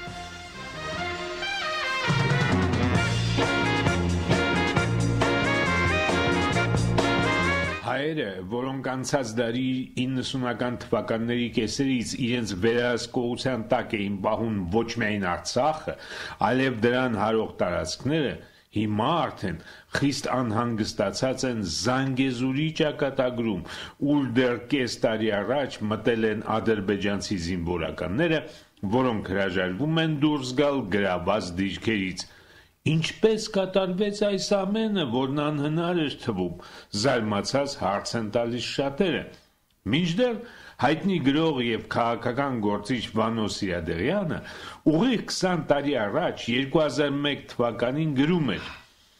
Հայերը, որոնք անցած դարի իննսունական թվականների կեսերից իրենց վերահսկողության տակ էին պահում ոչ միայն Արցախը, այլև դրան հարող տարածքները, հիմա արդեն խիստ անհանգստացած են Զանգեզուրի ճակատագրում, ուր դեռ կես տարի առաջ մտել են ադրբեջանցի զինվորականները, որոնք հրաժարվում են դուրս գալ գրաված դիրքերից։ Ինչպես կատարվեց այս ամենը, որն անհնար էր թվում, զարմացած հարց են տալիս շատերը։ Մինչդեռ հայտնի գրող եւ քաղաքական գործիչ Վանո Սիրադեղյանը ուղիղ քսան տարի առաջ երկու հազար մեկ թվականին գրում էր.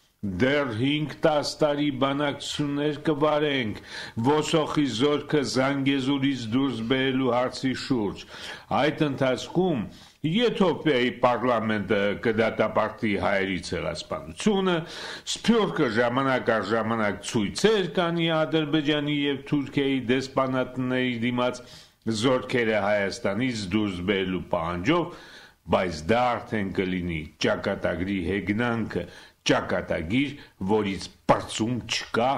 Դեռ հինգ-տաս տարի բանակցություններ կվարենք ոսոխի զորքը Զանգեզուրից դուրս բերելու հարցի շուրջ։ Այդ ընթացքում Եթովպիայի պարլամենտը կդատապարտի հայերի ցեղասպանությունը, Սփյուռքը ժամանակ առ ժամանակ ցույցեր կանի Ադրբեջանի եւ Թուրքիայի դեսպանատների դիմաց զորքերը Հայաստանից դուրս բերելու պահանջով, բայց դա արդեն կլինի ճակատագրի հեգնանքը, ճակատագիր, որից բացում չկա։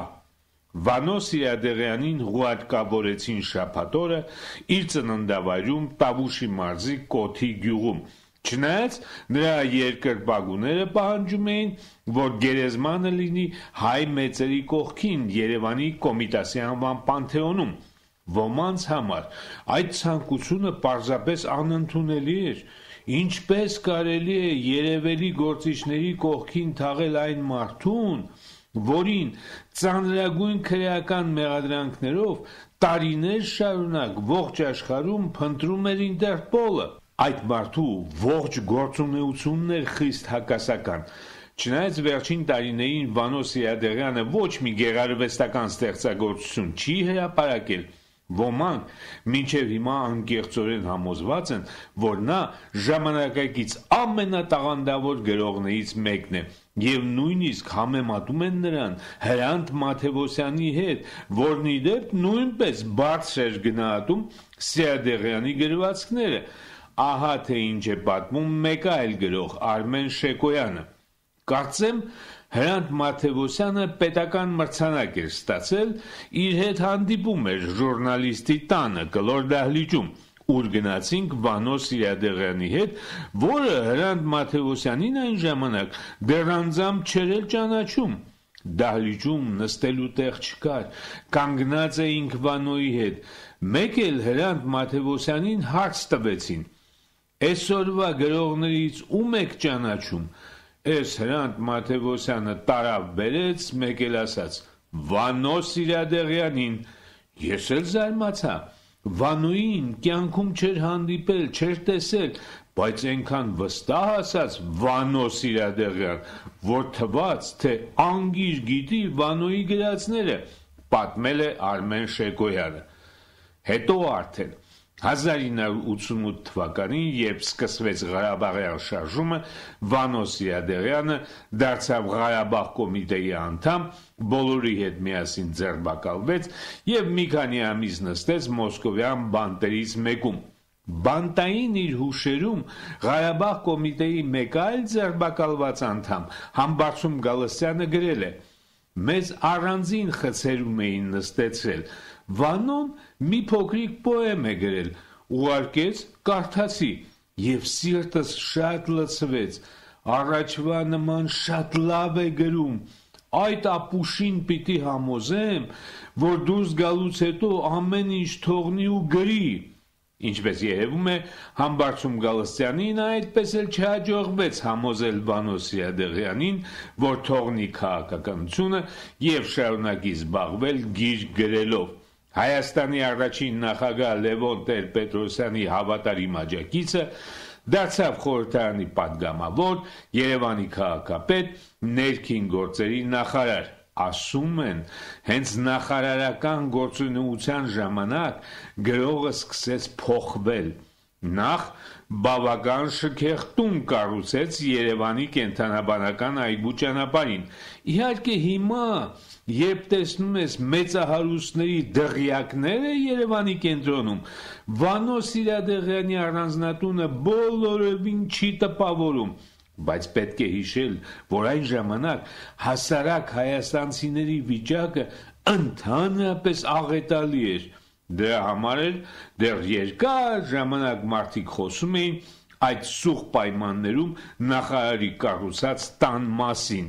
Վանո Սիրադեղյանին հուարկավորեցին շաբաթ օրը իր ծննդավայրում Տավուշի մարզի Կոթի գյուղում։ Չնայած նրա երկրպագուները պահանջում էին, որ գերեզմանը լինի հայ մեծերի կողքին Երևանի Կոմիտասի անվան Պանթեոնում։ Ոմանց համար այդ ցանկությունը պարզապես անընդունելի էր։ Ինչպես կարելի է երևելի գործիչների կողքին թաղել այն մարդուն, որին ծանրագույն քրեական մեղադրանքներով տարիներ շարունակ ողջ աշխարհում փնտրում էր Ինտերպոլը։ Այդ մարդու ողջ գործունեությունն էր խիստ հակասական։ Չնայած վերջին տարիներին Վանո Սիրադեղյանը ոչ մի գեղարվեստական ստեղծագործություն չի հրապարակել, ոմանք մինչև հիմա անկեղծորեն համոզված են, որ նա ժամանակակից ամենատաղանդավոր գրողներից մեկն է, եւ նույնիսկ համեմատում են նրան Հրանտ Մաթեւոսյանի հետ, որն ի դեպ նույնպես բարձր էր գնահատում Սիրադեղյանի գրվածքները։ Ահա թե ինչ է պատմում մեկ այլ գրող Արմեն Շեկոյանը։ Կարծեմ Հրանտ Մաթեւոսյանը պետական մրցանակ էր ստացել, իր հետ հանդիպում էր ժուրնալիստի տանը կլոր դահլիճում, ուր գնացինք Վանո Սիրադեղյանի հետ, որը Հրանտ Մաթեւոսյանին այն ժամանակ դեռ անձամբ չէր էլ ճանաչում։ Դահլիճում նստելու տեղ չկար, կանգնած էինք Վանոյի հետ, մեկ էլ Հրանտ Մաթեւոսյանին հարց տվեցին. «Այսօրվա գրողներից ում եք ճանաչում»։ Էս Հրանտ Մաթեւոսյանը տարավ բերեց, մեկ էլ ասաց. «Վանո Սիրադեղյանին»։ Ես էլ զարմացա։ Վանոյին կյանքում չէր հանդիպել, չէր տեսել, բայց այնքան վստահ ասաց Վանո Սիրադեղյան, որ թվաց, թե անգիր գիտի Վանոյի գրածները, պատմել է Արմեն Շեկոյանը։ Հետո արդեն հազար ինը հարյուր ութսունութ թվականին, երբ սկսվեց Ղարաբաղյան շարժումը, Վանո Սիրադեղյանը դարձավ Ղարաբաղ կոմիտեի անդամ, բոլորի հետ միասին ձերբակալվեց եւ մի քանի ամիս նստեց Մոսկովյան բանտերից մեկում։ Բանտային իր հուշերում Ղարաբաղ կոմիտեի մեկ այլ ձերբակալված անդամ Համբարձում Գալստյանը գրել է. «Մեզ առանձին խցերում էին նստեցրել, Վանոն մի փոքրիկ պոեմ է գրել, ուղարկեց, կարդացի եւ սիրտս շատ լցվեց, առաջվա նման շատ լավ է գրում, այդ ապուշին պիտի համոզեմ, որ դուրս գալուց հետո ամեն ինչ թողնի ու գրի»։ Ինչպես երևում է, Համբարձում Գալստյանին այդպես էլ չհաջողվեց համոզել Վանո Սիրադեղյանին, որ թողնի քաղաքականությունը եւ շարունակի զբաղվել գիրք գրելով։ Հայաստանի առաջին նախագահ Լևոն Տեր-Պետրոսյանի հավատարիմ աջակիցը դարձավ խորհրդարանի պատգամավոր, Երևանի քաղաքապետ, ներքին գործերի նախարար։ Ասում են, հենց նախարարական գործունեության ժամանակ գրողը սկսեց փոխվել։ Նախ բավական շքեղ տուն կառուցեց Երևանի կենդանաբանական այգու ճանապարհին։ Իհարկե հիմա, երբ տեսնում ես մեծահարուստների դղյակները Երևանի կենտրոնում, Վանո Սիրադեղյանի առանձնատունը բոլորովին չի տպավորում։ Բայց պետք է հիշել, որ այն ժամանակ հասարակ հայաստանցիների վիճակը ընդհանրապես աղետալի էր։ Դրա համար էլ դեռ երկար ժամանակ մարդիկ խոսում էին այդ սուղ պայմաններում նախարարի կառուցած տան մասին։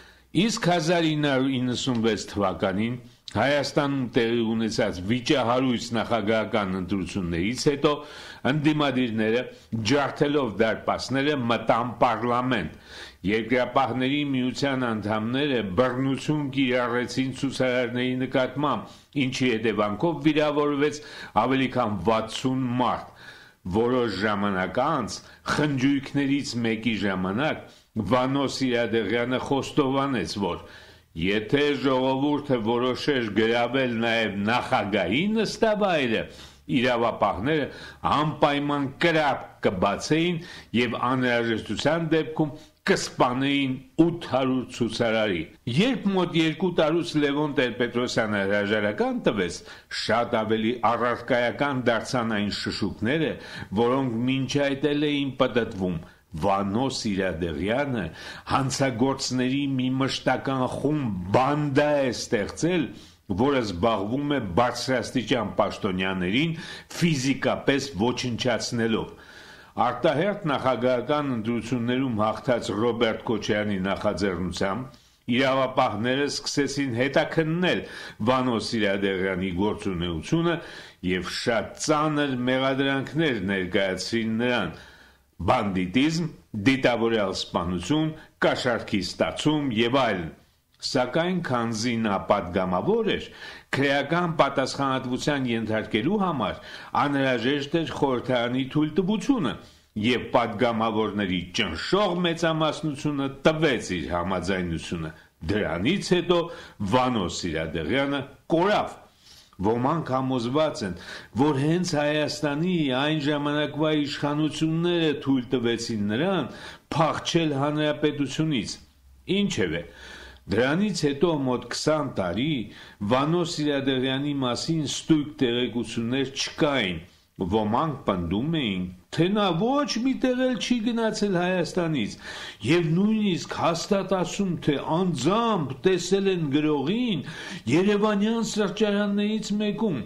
Իսկ հազար ինը հարյուր իննսունվեց թվականին Հայաստանում տեղի ունեցած վիճահարույց նախագահական ընտրություններից հետո ընդդիմադիրները ջարդելով դարպասները մտան պարլամենտ։ Երկրապահների միության անդամները բռնություն կիրառեցին ցուցարարների նկատմամբ, ինչի հետևանքով վիրավորվեց ավելի քան վաթսուն մարդ։ Որոշ ժամանակ անց խնջույքներից մեկի ժամանակ Վանո Սիրադեղյանը խոստովանեց, որ եթե ժողովուրդը որոշեր գրավել նաև նախագահի նստավայրը, իրավապահները անպայման կրակ կբացեին եւ անհրաժեշտության դեպքում կսպանեին ութ հարյուր ցուցարարի։ Երբ մոտ երկու տարուց Լևոն Տեր-Պետրոսյանը հրաժարական տվեց, շատ ավելի առարկայական դարձան այն շշուկները, որոնք մինչ այդ էլ էին պտտվում։ Վանո Սիրադեղյանը հանցագործների մի մշտական խումբ բանդա է ստեղծել, որը զբաղվում է բարձրաստիճան պաշտոնյաներին ֆիզիկապես ոչնչացնելով։ Արտահերթ նախագահական ընտրություններում հաղթած Ռոբերտ Քոչարյանի նախաձեռնությամբ իրավապահները սկսեցին հետաքննել Վանո Սիրադեղյանի գործունեությունը եւ շատ ծանր մեղադրանքներ ներկայացրին նրան։ Բանդիտիզմ, դիտավորյալ սպանություն, կաշառքի ստացում եւ այլն։ Սակայն քանզի նա պատգամավոր էր, քրեական պատասխանատվության ենթարկելու համար անհրաժեշտ էր խորհրդարանի թույլտվությունը եւ պատգամավորների ճնշող մեծամասնությունը տվեց իր համաձայնությունը։ Դրանից հետո Վանո Սիրադեղյանը կորավ։ Ոմանք համոզված են, որ հենց Հայաստանի այն ժամանակվա իշխանությունները թույլ տվեցին նրան փախչել հանրապետությունից։ Ինչևէ, դրանից հետո մոտ քսան տարի Վանո Սիրադեղյանի մասին ստույգ տեղեկություններ չկային։ Ոմանք պնդում էին, թե նա ոչ մի տեղ էլ չի գնացել Հայաստանից եւ նույնիսկ հաստատ ասում, թե անձամբ տեսել են գրողին Երևանյան սրճարաններից մեկում։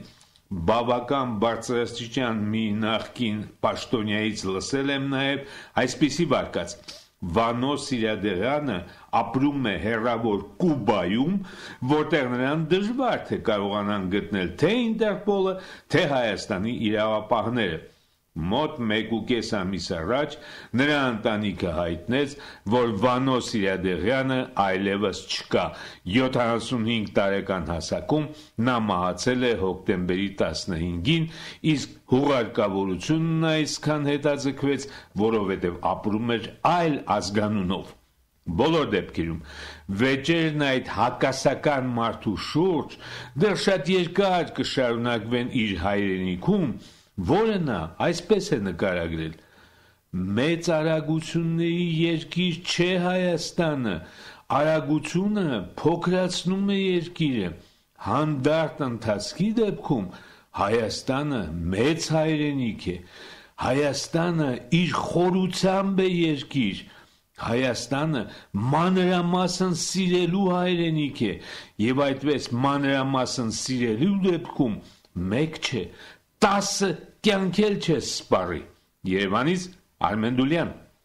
Բավական բարձրաստիճան մի նախկին պաշտոնյայից լսել եմ նաեւ այսպիսի վարկած. Վանո Սիրադեղյանը ապրում է հեռավոր Կուբայում, որտեղ նրան դժվար թե կարողանան գտնել թե Ինտերպոլը, թե Հայաստանի իրավապահները։ Մոտ մեկ ու կես ամիս առաջ նրա ընտանիքը հայտնեց, որ Վանո Սիրադեղյանը այլևս չկա։ յոթանասունհինգ տարեկան հասակում նա մահացել է հոկտեմբերի տասնհինգին, իսկ հուղարկավորությունն այսքան հետաձգվեց, որովհետև ապրում էր այլ ազգանունով։ Բոլոր դեպքերում վեճերն այդ հակասական մարդու շուրջ դեռ շատ երկար կշարունակվեն իր հայրենիքում, որը նա այսպես է նկարագրել. մեծ արագությունների երկիր չէ Հայաստանը, արագությունը փոքրացնում է երկիրը, հանդարտ ընթացքի դեպքում Հայաստանը մեծ հայրենիք է, Հայաստանը իր խորությամբ է երկիր, Հայաստանը մանրամասն սիրելու հայրենիք է, եւ այդպես մանրամասն սիրելու դեպքում մեկ չէ, տասը կյանքել չէ սպառի։ Երևանից Արմեն Դուլյան։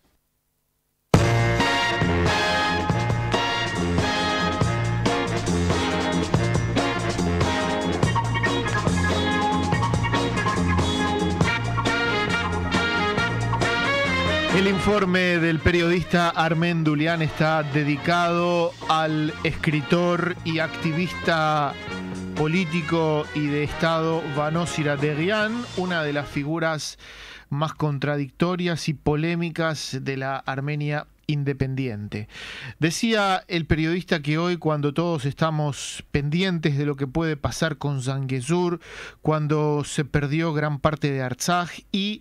El informe del periodista Armén Dulián está dedicado al escritor y activista político y de Estado Vanos Iraderian, una de las figuras más contradictorias y polémicas de la Armenia independiente. Decía el periodista que hoy, cuando todos estamos pendientes de lo que puede pasar con Zangezur, cuando se perdió gran parte de Artsaj y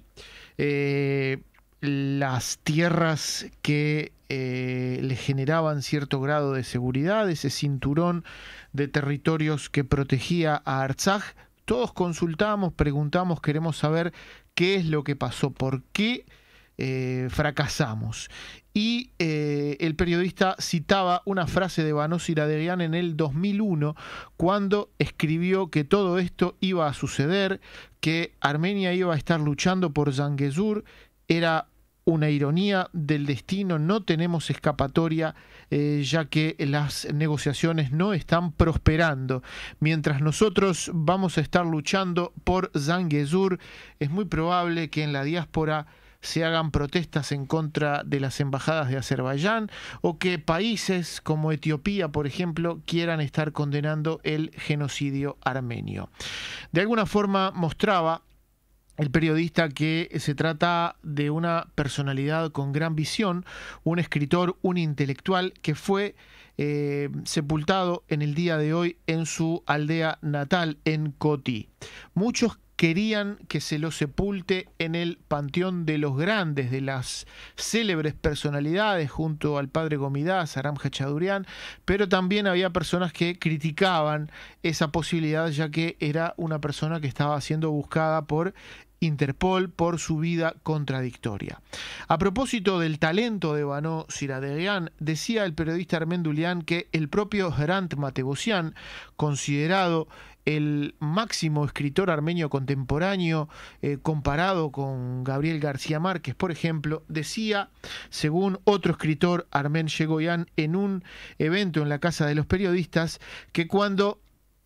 eh, las tierras que eh, le generaban cierto grado de seguridad, ese cinturón de territorios que protegía a Artsaj, todos consultamos, preguntamos, queremos saber qué es lo que pasó, por qué eh, fracasamos. Y eh, el periodista citaba una frase de Vanos Iraderian en el dos mil uno, cuando escribió que todo esto iba a suceder, que Armenia iba a estar luchando por Zangezur. Era una ironía del destino, no tenemos escapatoria, eh, ya que las negociaciones no están prosperando. Mientras nosotros vamos a estar luchando por Zangezur, es muy probable que en la diáspora se hagan protestas en contra de las embajadas de Azerbaiyán o que países como Etiopía, por ejemplo, quieran estar condenando el genocidio armenio. De alguna forma mostraba el periodista que se trata de una personalidad con gran visión, un escritor, un intelectual que fue eh, sepultado en el día de hoy en su aldea natal, en Coti. Muchos querían que se lo sepulte en el panteón de los grandes, de las célebres personalidades, junto al padre Gomidás, Aram Hachadurian, pero también había personas que criticaban esa posibilidad, ya que era una persona que estaba siendo buscada por Interpol por su vida contradictoria. A propósito del talento de Vanos Iraderian, decía el periodista Armén Dulián que el propio Hrant Matevosyan, considerado el máximo escritor armenio contemporáneo, eh, comparado con Gabriel García Márquez, por ejemplo, decía, según otro escritor, Armen Yegoyan, en un evento en la Casa de los Periodistas, que cuando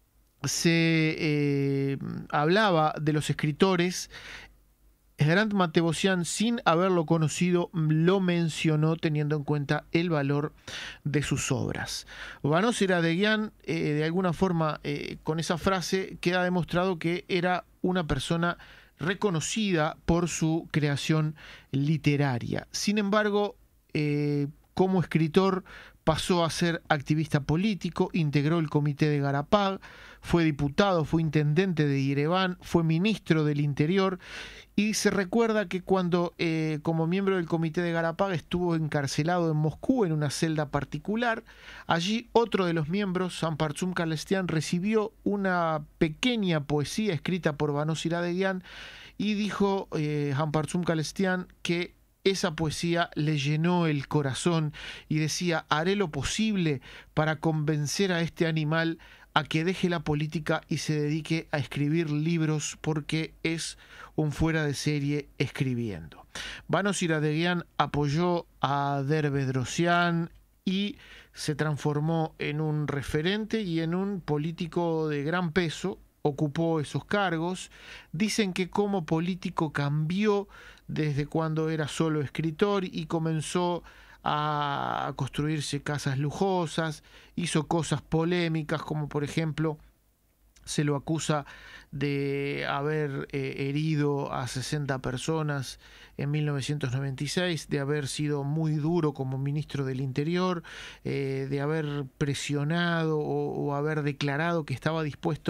se eh, hablaba de los escritores, Hrant Matevosyan, sin haberlo conocido, lo mencionó teniendo en cuenta el valor de sus obras. Vanos Iraderian, eh, de alguna forma, eh, con esa frase queda demostrado que era una persona reconocida por su creación literaria. Sin embargo, eh, como escritor pasó a ser activista político, integró el comité de Garapag, fue diputado, fue intendente de Yerevan, fue ministro del Interior, y se recuerda que cuando eh, como miembro del comité de Garapag estuvo encarcelado en Moscú en una celda particular, allí otro de los miembros, Sampartsum Kalestian, recibió una pequeña poesía escrita por Vanos Iraderian y dijo eh, Sampartsum Kalestian que esa poesía le llenó el corazón y decía: haré lo posible para convencer a este animal a que deje la política y se dedique a escribir libros, porque es un fuera de serie escribiendo. Vanos Iraderian apoyó a Der Bedrosian y se transformó en un referente y en un político de gran peso. Ocupó esos cargos. Dicen que como político cambió desde cuando era solo escritor y comenzó a construirse casas lujosas, hizo cosas polémicas, como por ejemplo se lo acusa de haber eh, herido a sesenta personas en mil novecientos noventa y seis, de haber sido muy duro como ministro del Interior, eh, de haber presionado o, o haber declarado que estaba dispuesto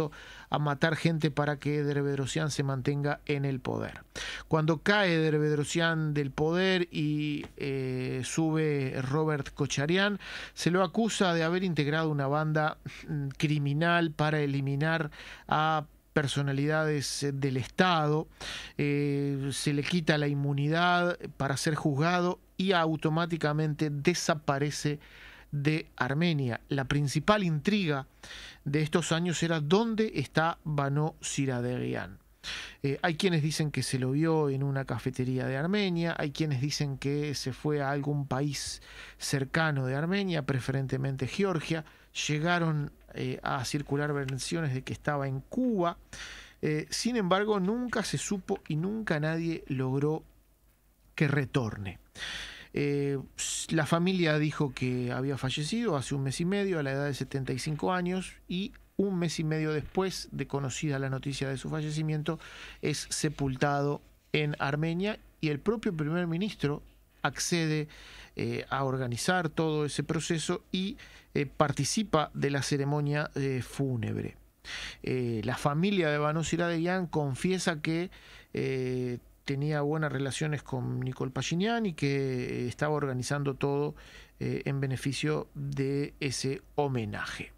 a matar gente para que Eder Bedrosian se mantenga en el poder. Cuando cae Eder Bedrosian del poder y eh, sube Robert Kocharian, se lo acusa de haber integrado una banda criminal para eliminar a personalidades del Estado, eh, se le quita la inmunidad para ser juzgado y automáticamente desaparece de Armenia. La principal intriga de estos años era dónde está Vano Ziradeghian. Eh, hay quienes dicen que se lo vio en una cafetería de Armenia, hay quienes dicen que se fue a algún país cercano de Armenia, preferentemente Georgia. Llegaron eh, a circular versiones de que estaba en Cuba. Eh, sin embargo, nunca se supo y nunca nadie logró que retorne. Eh, la familia dijo que había fallecido hace un mes y medio a la edad de setenta y cinco años, y un mes y medio después de conocida la noticia de su fallecimiento es sepultado en Armenia, y el propio primer ministro accede eh, a organizar todo ese proceso y eh, participa de la ceremonia eh, fúnebre. Eh, la familia de Vano Ziradeghian confiesa que eh, tenía buenas relaciones con Nikol Pashinyan y que estaba organizando todo eh, en beneficio de ese homenaje.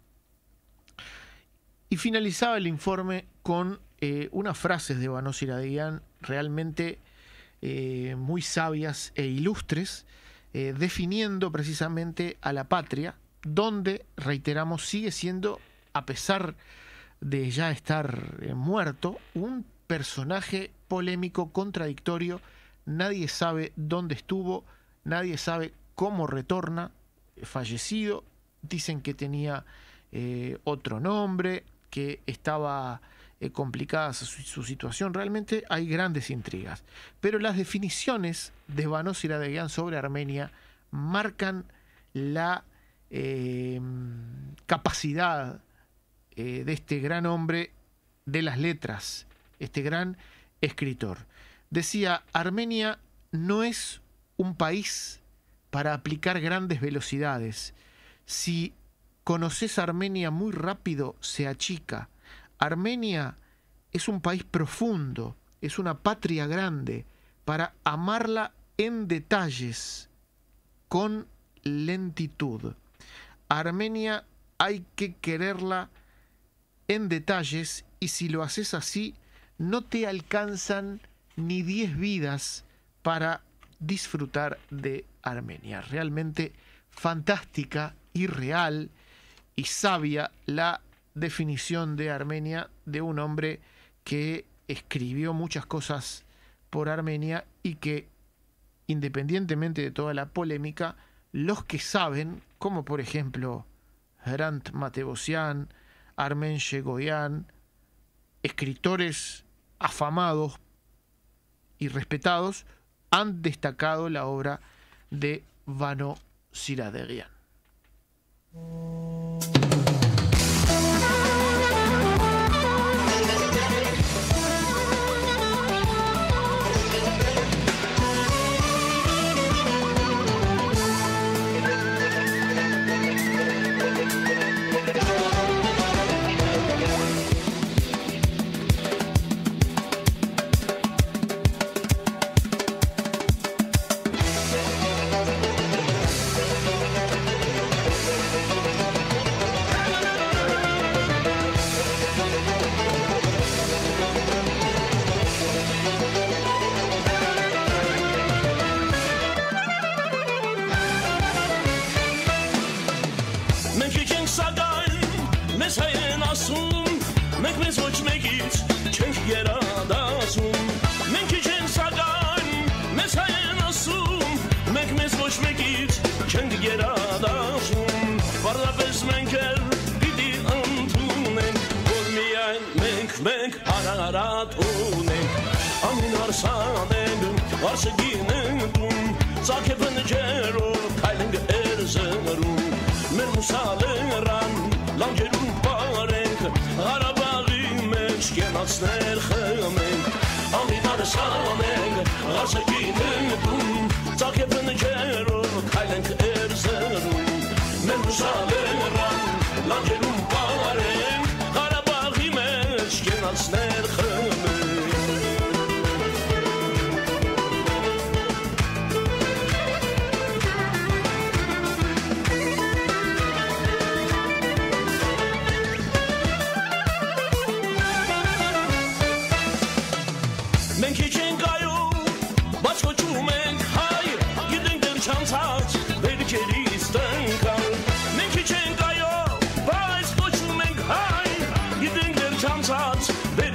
Y finalizaba el informe con eh, unas frases de Vano Ziradeghian realmente eh, muy sabias e ilustres, eh, definiendo precisamente a la patria, donde, reiteramos, sigue siendo, a pesar de ya estar eh, muerto, un personaje polémico, contradictorio. Nadie sabe dónde estuvo, nadie sabe cómo retorna, fallecido. Dicen que tenía eh, otro nombre, que estaba eh, complicada su, su situación. Realmente hay grandes intrigas. Pero las definiciones de Vano Ziradeghian sobre Armenia marcan la eh, capacidad eh, de este gran hombre de las letras, este gran escritor. Decía: Armenia no es un país para aplicar grandes velocidades. Si conoces Armenia muy rápido, se achica. Armenia es un país profundo, es una patria grande, para amarla en detalles, con lentitud. Armenia hay que quererla en detalles, y si lo haces así, no te alcanzan ni diez vidas para disfrutar de Armenia. Realmente fantástica y real y sabia la definición de Armenia de un hombre que escribió muchas cosas por Armenia y que, independientemente de toda la polémica, los que saben, como por ejemplo Hrant Matevosyan, Armen Shegoyan, escritores afamados y respetados, han destacado la obra de Vano Ziradeghian.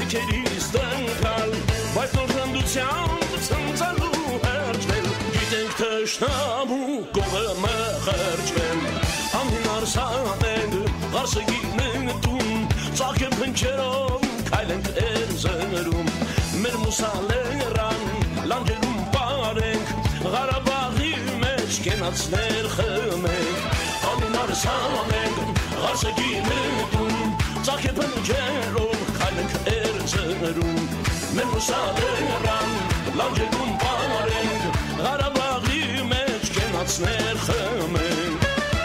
Շեքերից տնկալ, բայց նոր հանդությամբ ծնծալու հերջվել, գիտենք թշնամու կողը մխրջվել, ամին արսան ենք, ғարսը գինետում, ծաղկեմ փնչերով, քայլենք էրզերում, մեր մուսալերան, լանջերում պարենք, Ղարաբաղի մեջ կենացներ խմենք, ամին արսան ենք, ғարսը գինետում, ծաղկեմ փնչերով, քայլենք էրզերում, մեր մուսալերան, լանջերում պարենք, Ղարաբաղի մեջ կենացներ խմենք,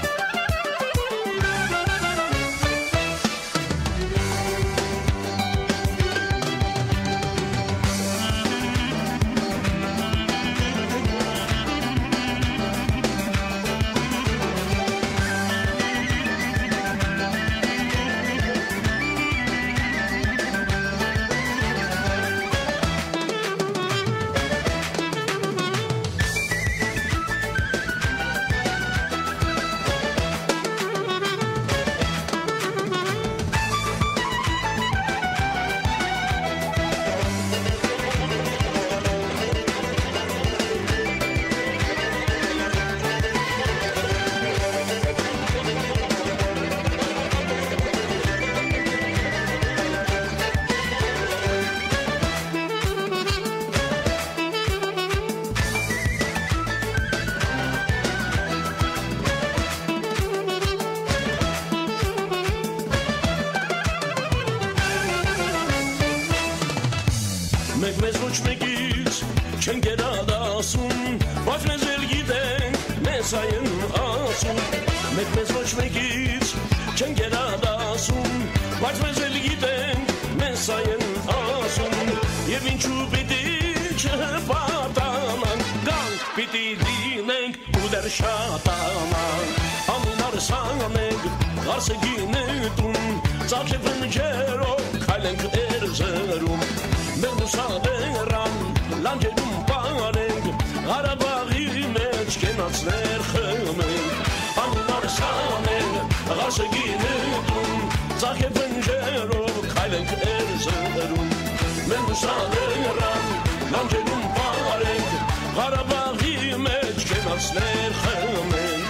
Մենք մեզ ոչ մեկից չեն գերադասում, բայց մեզ էլ գիտենք, մեզ այն ասում, մենք մեզ ոչ մեկից չեն գերադասում, բայց մեզ էլ գիտենք, մեզ այն ասում, և ինչու պիտի չհպատանանք, գանք պիտի դինենք ու դեր շատանանք, ամին արսանենք, ғարսը գինետում, ծաղկե փնջերով, քայլենք էրզերում, մեր մուսալերան, լանջերում պարենք, Ղարաբաղի մեջ կենացներ խմենք, ամին արսանենք, ғարսը գինետում, ծաղկե փնջերով, քայլենք էրզերում, մեր մուսալերան, լանջերում պարենք, Ղարաբաղի մեջ կենացներ խմենք,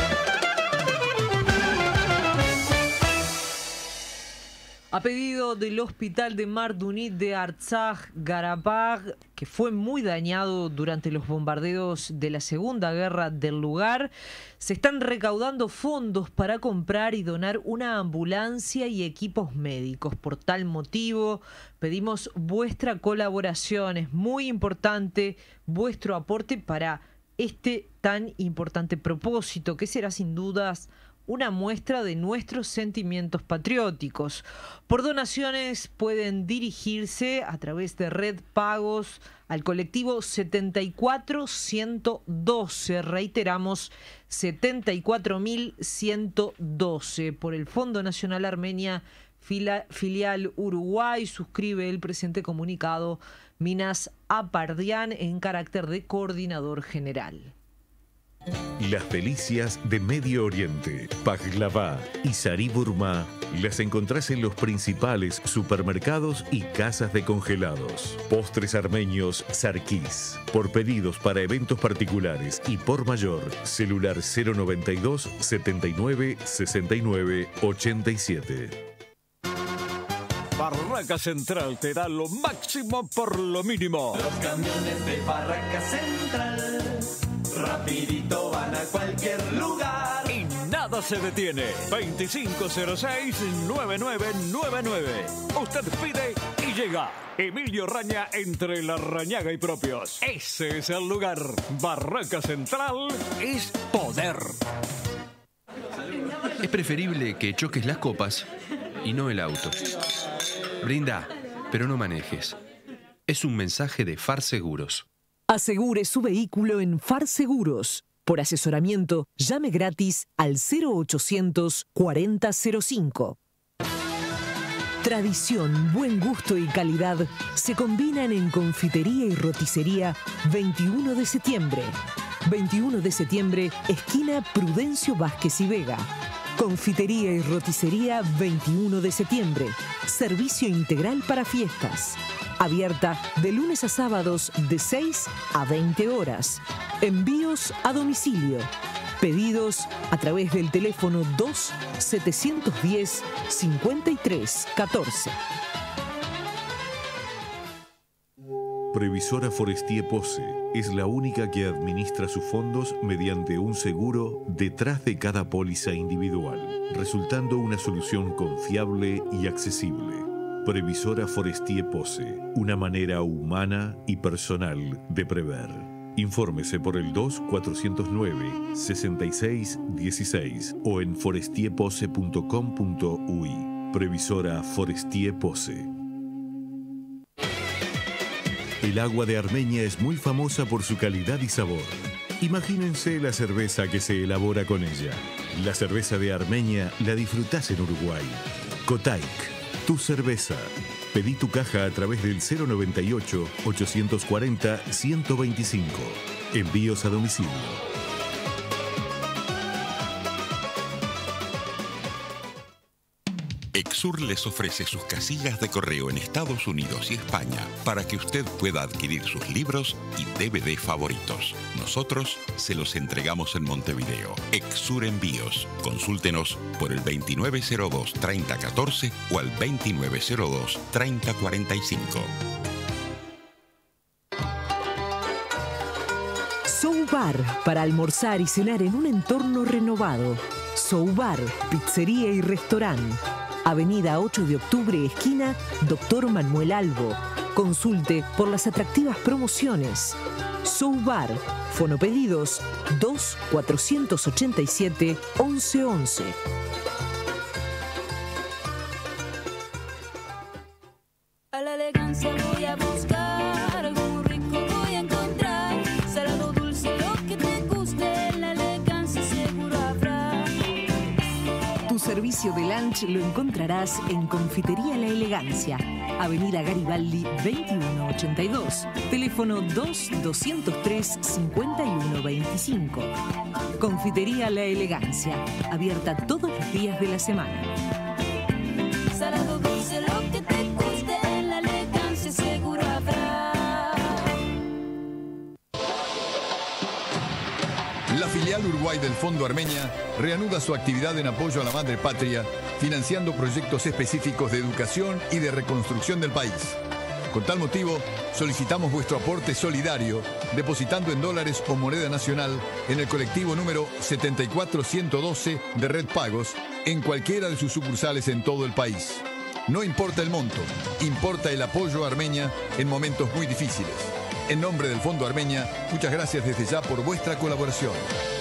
A pedido del Hospital de Mardunit de Artsaj, Garabag, que fue muy dañado durante los bombardeos de la Segunda Guerra del lugar, se están recaudando fondos para comprar y donar una ambulancia y equipos médicos. Por tal motivo, pedimos vuestra colaboración. Es muy importante vuestro aporte para este tan importante propósito, que será sin dudas una muestra de nuestros sentimientos patrióticos. Por donaciones pueden dirigirse a través de Red Pagos al colectivo setenta y cuatro ciento doce, reiteramos, setenta y cuatro mil ciento doce, por el Fondo Nacional Armenia, fila, filial Uruguay. Suscribe el presente comunicado Minas Apardian en carácter de coordinador general. Las delicias de Medio Oriente, Paglava y Sari Burma, las encontrás en los principales supermercados y casas de congelados. Postres armenios Sarkis. Por pedidos para eventos particulares y por mayor, celular cero noventa y dos, setenta y nueve, sesenta y nueve, ochenta y siete. Barraca Central te da lo máximo por lo mínimo. Los camiones de Barraca Central rapidito van a cualquier lugar y nada se detiene. veinticinco cero seis, noventa y nueve noventa y nueve. Usted pide y llega. Emilio Raña entre La Rañaga y Propios. Ese es el lugar. Barraca Central es poder. Es preferible que choques las copas y no el auto. Brinda, pero no manejes. Es un mensaje de Far Seguros. Asegure su vehículo en Far Seguros. Por asesoramiento, llame gratis al cero ochocientos cuarenta cero cinco. Tradición, buen gusto y calidad se combinan en Confitería y Roticería veintiuno de septiembre. veintiuno de septiembre, esquina Prudencio Vázquez y Vega. Confitería y roticería veintiuno de septiembre. Servicio integral para fiestas. Abierta de lunes a sábados de seis a veinte horas. Envíos a domicilio. Pedidos a través del teléfono dos setecientos diez cincuenta y tres catorce. Previsora Forestier Pose es la única que administra sus fondos mediante un seguro detrás de cada póliza individual, resultando una solución confiable y accesible. Previsora Forestier Pose, una manera humana y personal de prever. Infórmese por el dos cuatrocientos nueve sesenta y seis dieciséis o en forestiepose punto com punto uy. Previsora Forestier Pose. El agua de Armenia es muy famosa por su calidad y sabor. Imagínense la cerveza que se elabora con ella. La cerveza de Armenia la disfrutás en Uruguay. Kotaik, tu cerveza. Pedí tu caja a través del cero noventa y ocho, ochocientos cuarenta, ciento veinticinco. Envíos a domicilio. Exur les ofrece sus casillas de correo en Estados Unidos y España para que usted pueda adquirir sus libros y D V D favoritos. Nosotros se los entregamos en Montevideo. Exur Envíos. Consúltenos por el veintinueve cero dos, treinta catorce o al veintinueve cero dos, treinta cuarenta y cinco. Soubar, para almorzar y cenar en un entorno renovado. Soubar, pizzería y restaurante. Avenida ocho de octubre, esquina Doctor Manuel Albo. Consulte por las atractivas promociones. Soubar, fonopedidos dos cuatrocientos ochenta y siete, once once. A la elegancia voy a buscar, algo rico voy a encontrar. Salado dulce, lo que te guste, la elegancia seguro habrá. Tu servicio de lunch lo encontrarás en Confitería La Elegancia, Avenida Garibaldi veintiuno ochenta y dos, teléfono dos doscientos tres, cincuenta y uno veinticinco. Confitería La Elegancia, abierta todos los días de la semana. Salado dulce, lo que te guste, la elegancia seguro habrá. La filial Uruguay del Fondo Armenia reanuda su actividad en apoyo a la madre patria, financiando proyectos específicos de educación y de reconstrucción del país. Con tal motivo, solicitamos vuestro aporte solidario, depositando en dólares o moneda nacional en el colectivo número setenta y cuatro ciento doce de Red Pagos, en cualquiera de sus sucursales en todo el país. No importa el monto, importa el apoyo a Armenia en momentos muy difíciles. En nombre del Fondo Armenia, muchas gracias desde ya por vuestra colaboración.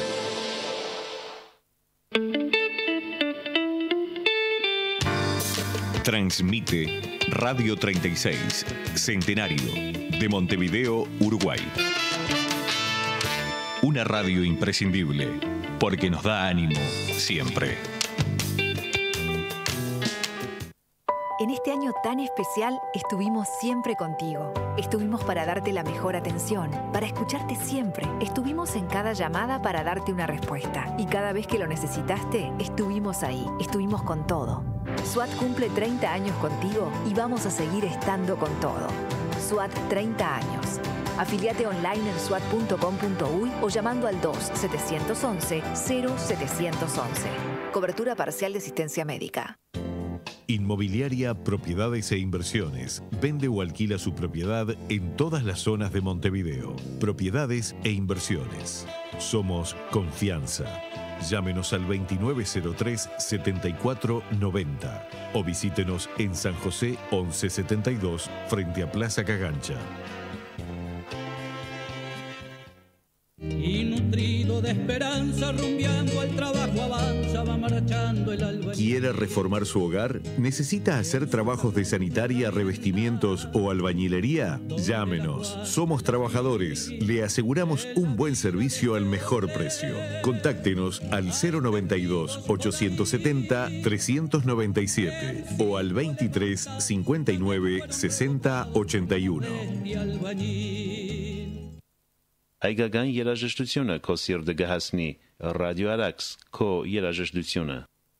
Transmite Radio treinta y seis, Centenario, de Montevideo, Uruguay. Una radio imprescindible, porque nos da ánimo siempre. En este año tan especial estuvimos siempre contigo. Estuvimos para darte la mejor atención, para escucharte siempre. Estuvimos en cada llamada para darte una respuesta. Y cada vez que lo necesitaste, estuvimos ahí. Estuvimos con todo. SWAT cumple treinta años contigo y vamos a seguir estando con todo. SWAT treinta años. Afiliate online en swat punto com punto uy o llamando al dos setecientos once, cero setecientos once. Cobertura parcial de asistencia médica. Inmobiliaria Propiedades e Inversiones. Vende o alquila su propiedad en todas las zonas de Montevideo. Propiedades e Inversiones. Somos confianza. Llámenos al veintinueve cero tres, setenta y cuatro noventa o visítenos en San José once setenta y dos frente a Plaza Cagancha. Y nutrido de esperanza, rumbeando al trabajo avanza, va marchando el albañil. ¿Quiere reformar su hogar? ¿Necesita hacer trabajos de sanitaria, revestimientos o albañilería? Llámenos. Somos trabajadores. Le aseguramos un buen servicio al mejor precio. Contáctenos al cero noventa y dos, ochocientos setenta, trescientos noventa y siete o al veintitrés, cincuenta y nueve, sesenta, ochenta y uno. Այգական երաժշտությունը քո սիրտը գահացնի, ռադիո Արաքս քո երաժշտությունը։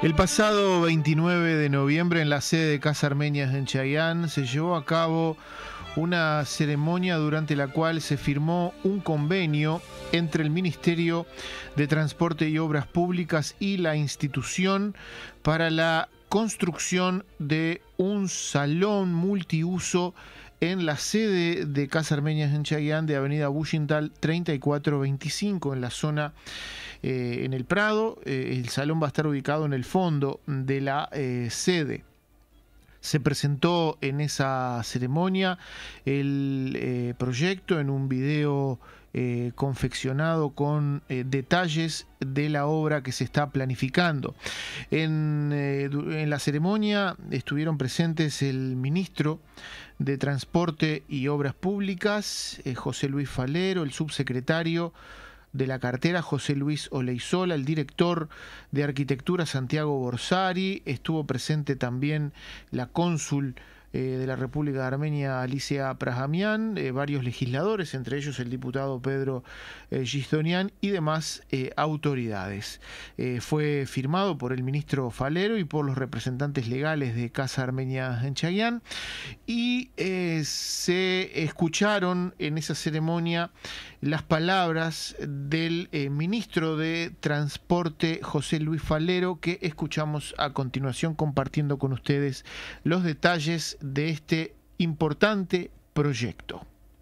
El pasado veintinueve de noviembre, en la sede de Casa Armenias en Chayán, se llevó a cabo una ceremonia durante la cual se firmó un convenio entre el Ministerio de Transporte y Obras Públicas y la institución para la construcción de un salón multiuso en la sede de Casa Armenias en Chayán de Avenida Bushintal treinta y cuatro veinticinco, en la zona, eh, en el Prado. Eh, el salón va a estar ubicado en el fondo de la eh, sede. Se presentó en esa ceremonia el eh, proyecto en un video eh, confeccionado con eh, detalles de la obra que se está planificando. En, eh, en la ceremonia estuvieron presentes el ministro de Transporte y Obras Públicas, eh, José Luis Falero, el subsecretario de la cartera, José Luis Oleizola, el director de Arquitectura, Santiago Borsari. Estuvo presente también la cónsul eh, de la República de Armenia, Alicia Prajamian, eh, varios legisladores, entre ellos el diputado Pedro eh, Gisdonian y demás eh, autoridades. Eh, fue firmado por el ministro Falero y por los representantes legales de Casa Armenia en Chayán, y eh, se escucharon en esa ceremonia las palabras del eh, ministro de Transporte, José Luis Falero, que escuchamos a continuación, compartiendo con ustedes los detalles de este importante proyecto.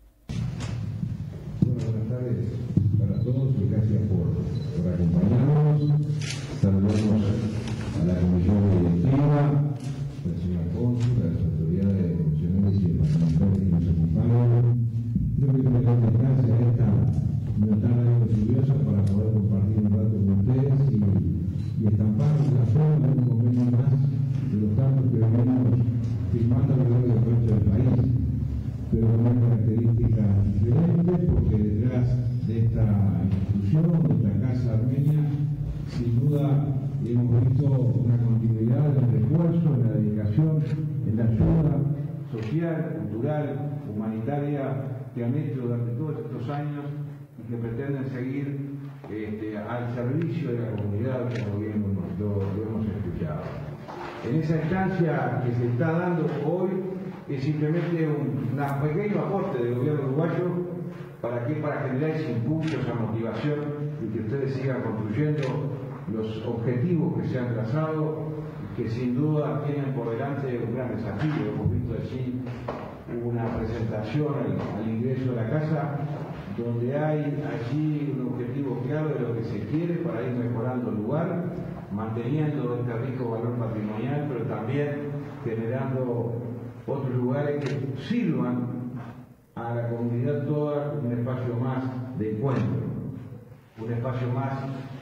Bueno, buenas tardes para todos y gracias por, por acompañarnos. Saludamos a la comisión directiva, a la señora cónsul, a las autoridades funcionarias y departamentales que nos acompañan. Creo que tenemos la instancia de esta una tarde algo lluviosa para poder compartir un rato con ustedes y, y estampar la forma de un convenio más de los tantos que venimos firmando a lo largo del resto del país, pero con unas características diferentes, porque detrás de esta institución, de esta Casa Armenia, sin duda hemos visto una continuidad en el esfuerzo, en la dedicación, en la ayuda social, cultural, humanitaria que han hecho durante todos estos años y que pretenden seguir este, al servicio de la comunidad, como bien lo, lo hemos escuchado. En esa instancia que se está dando hoy es simplemente un, un pequeño aporte del gobierno uruguayo. ¿Para qué? Para generar ese impulso, esa motivación y que ustedes sigan construyendo los objetivos que se han trazado y que sin duda tienen por delante un gran desafío. Hemos visto allí una presentación al, al ingreso de la casa, donde hay allí un objetivo claro de lo que se quiere para ir mejorando el lugar, manteniendo este rico valor patrimonial, pero también generando otros lugares que sirvan a la comunidad toda un espacio más de encuentro, un espacio más